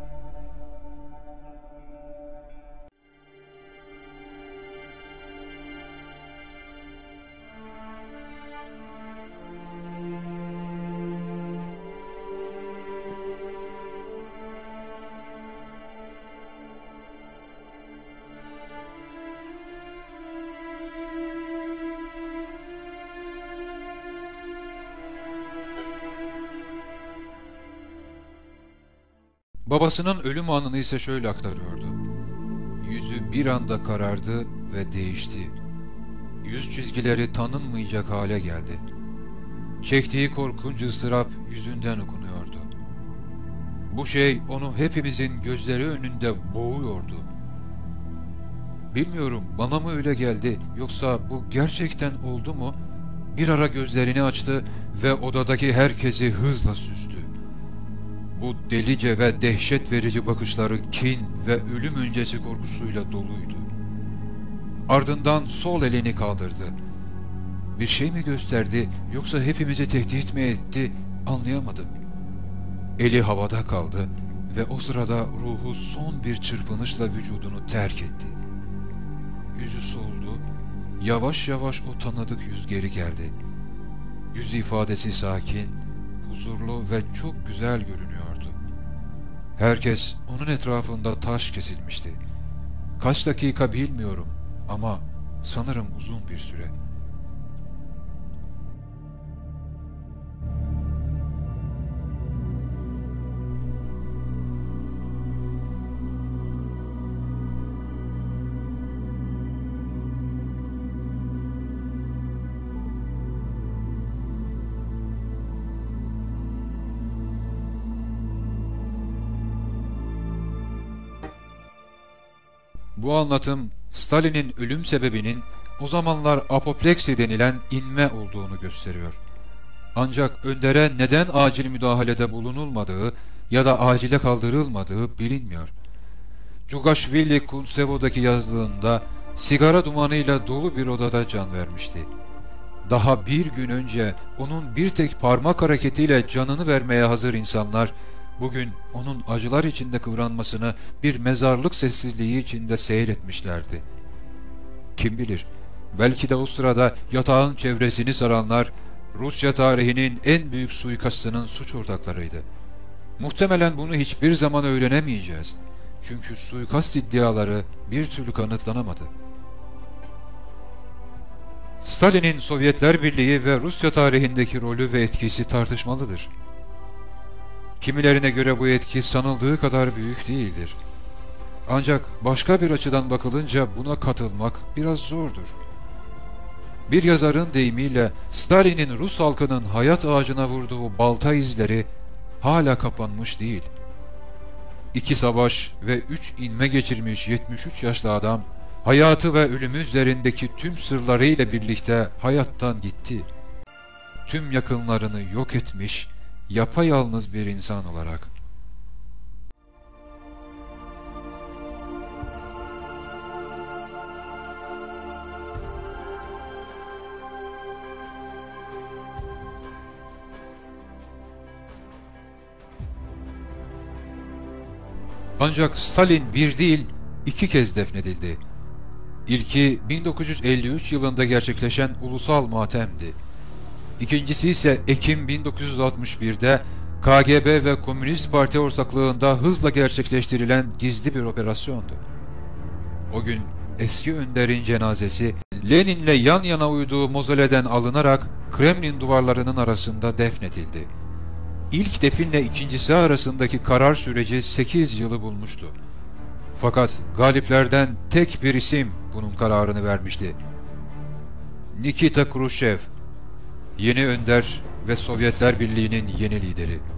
Babasının ölüm anını ise şöyle aktarıyordu. Yüzü bir anda karardı ve değişti. Yüz çizgileri tanınmayacak hale geldi. Çektiği korkunç ıstırap yüzünden okunuyordu. Bu şey onu hepimizin gözleri önünde boğuyordu. Bilmiyorum, bana mı öyle geldi yoksa bu gerçekten oldu mu? Bir ara gözlerini açtı ve odadaki herkesi hızla süzdü. Bu delice ve dehşet verici bakışları kin ve ölüm öncesi korkusuyla doluydu. Ardından sol elini kaldırdı. Bir şey mi gösterdi yoksa hepimizi tehdit mi etti anlayamadım. Eli havada kaldı ve o sırada ruhu son bir çırpınışla vücudunu terk etti. Yüzü soldu, yavaş yavaş o tanıdık yüz geri geldi. Yüz ifadesi sakin, huzurlu ve çok güzel görünüyordu. Herkes onun etrafında taş kesilmişti. Kaç dakika bilmiyorum ama sanırım uzun bir süre. Bu anlatım Stalin'in ölüm sebebinin o zamanlar apopleksi denilen inme olduğunu gösteriyor. Ancak Önder'e neden acil müdahalede bulunulmadığı ya da acile kaldırılmadığı bilinmiyor. Djugashvili Kuntsevo'daki yazlığında sigara dumanıyla dolu bir odada can vermişti. Daha bir gün önce onun bir tek parmak hareketiyle canını vermeye hazır insanlar, bugün onun acılar içinde kıvranmasını bir mezarlık sessizliği içinde seyretmişlerdi. kim bilir? Belki de o sırada yatağın çevresini saranlar Rusya tarihinin en büyük suikastının suç ortaklarıydı. Muhtemelen bunu hiçbir zaman öğrenemeyeceğiz. Çünkü suikast iddiaları bir türlü kanıtlanamadı. Stalin'in Sovyetler Birliği ve Rusya tarihindeki rolü ve etkisi tartışmalıdır. Kimilerine göre bu etki sanıldığı kadar büyük değildir. Ancak başka bir açıdan bakılınca buna katılmak biraz zordur. Bir yazarın deyimiyle Stalin'in Rus halkının hayat ağacına vurduğu balta izleri hala kapanmış değil. 2 savaş ve 3 inme geçirmiş 73 yaşlı adam, hayatı ve ölümü üzerindeki tüm sırlarıyla birlikte hayattan gitti. Tüm yakınlarını yok etmiş, yapayalnız bir insan olarak. Ancak Stalin bir değil, 2 kez defnedildi. İlki 1953 yılında gerçekleşen ulusal matemdi. İkincisi ise Ekim 1961'de KGB ve Komünist Parti ortaklığında hızla gerçekleştirilen gizli bir operasyondu. O gün eski önderin cenazesi Lenin'le yan yana uyuduğu mozoleden alınarak Kremlin duvarlarının arasında defnedildi. İlk definle ikincisi arasındaki karar süreci 8 yılı bulmuştu. Fakat galiplerden tek bir isim bunun kararını vermişti. Nikita Khrushchev, yeni önder ve Sovyetler Birliği'nin yeni lideri.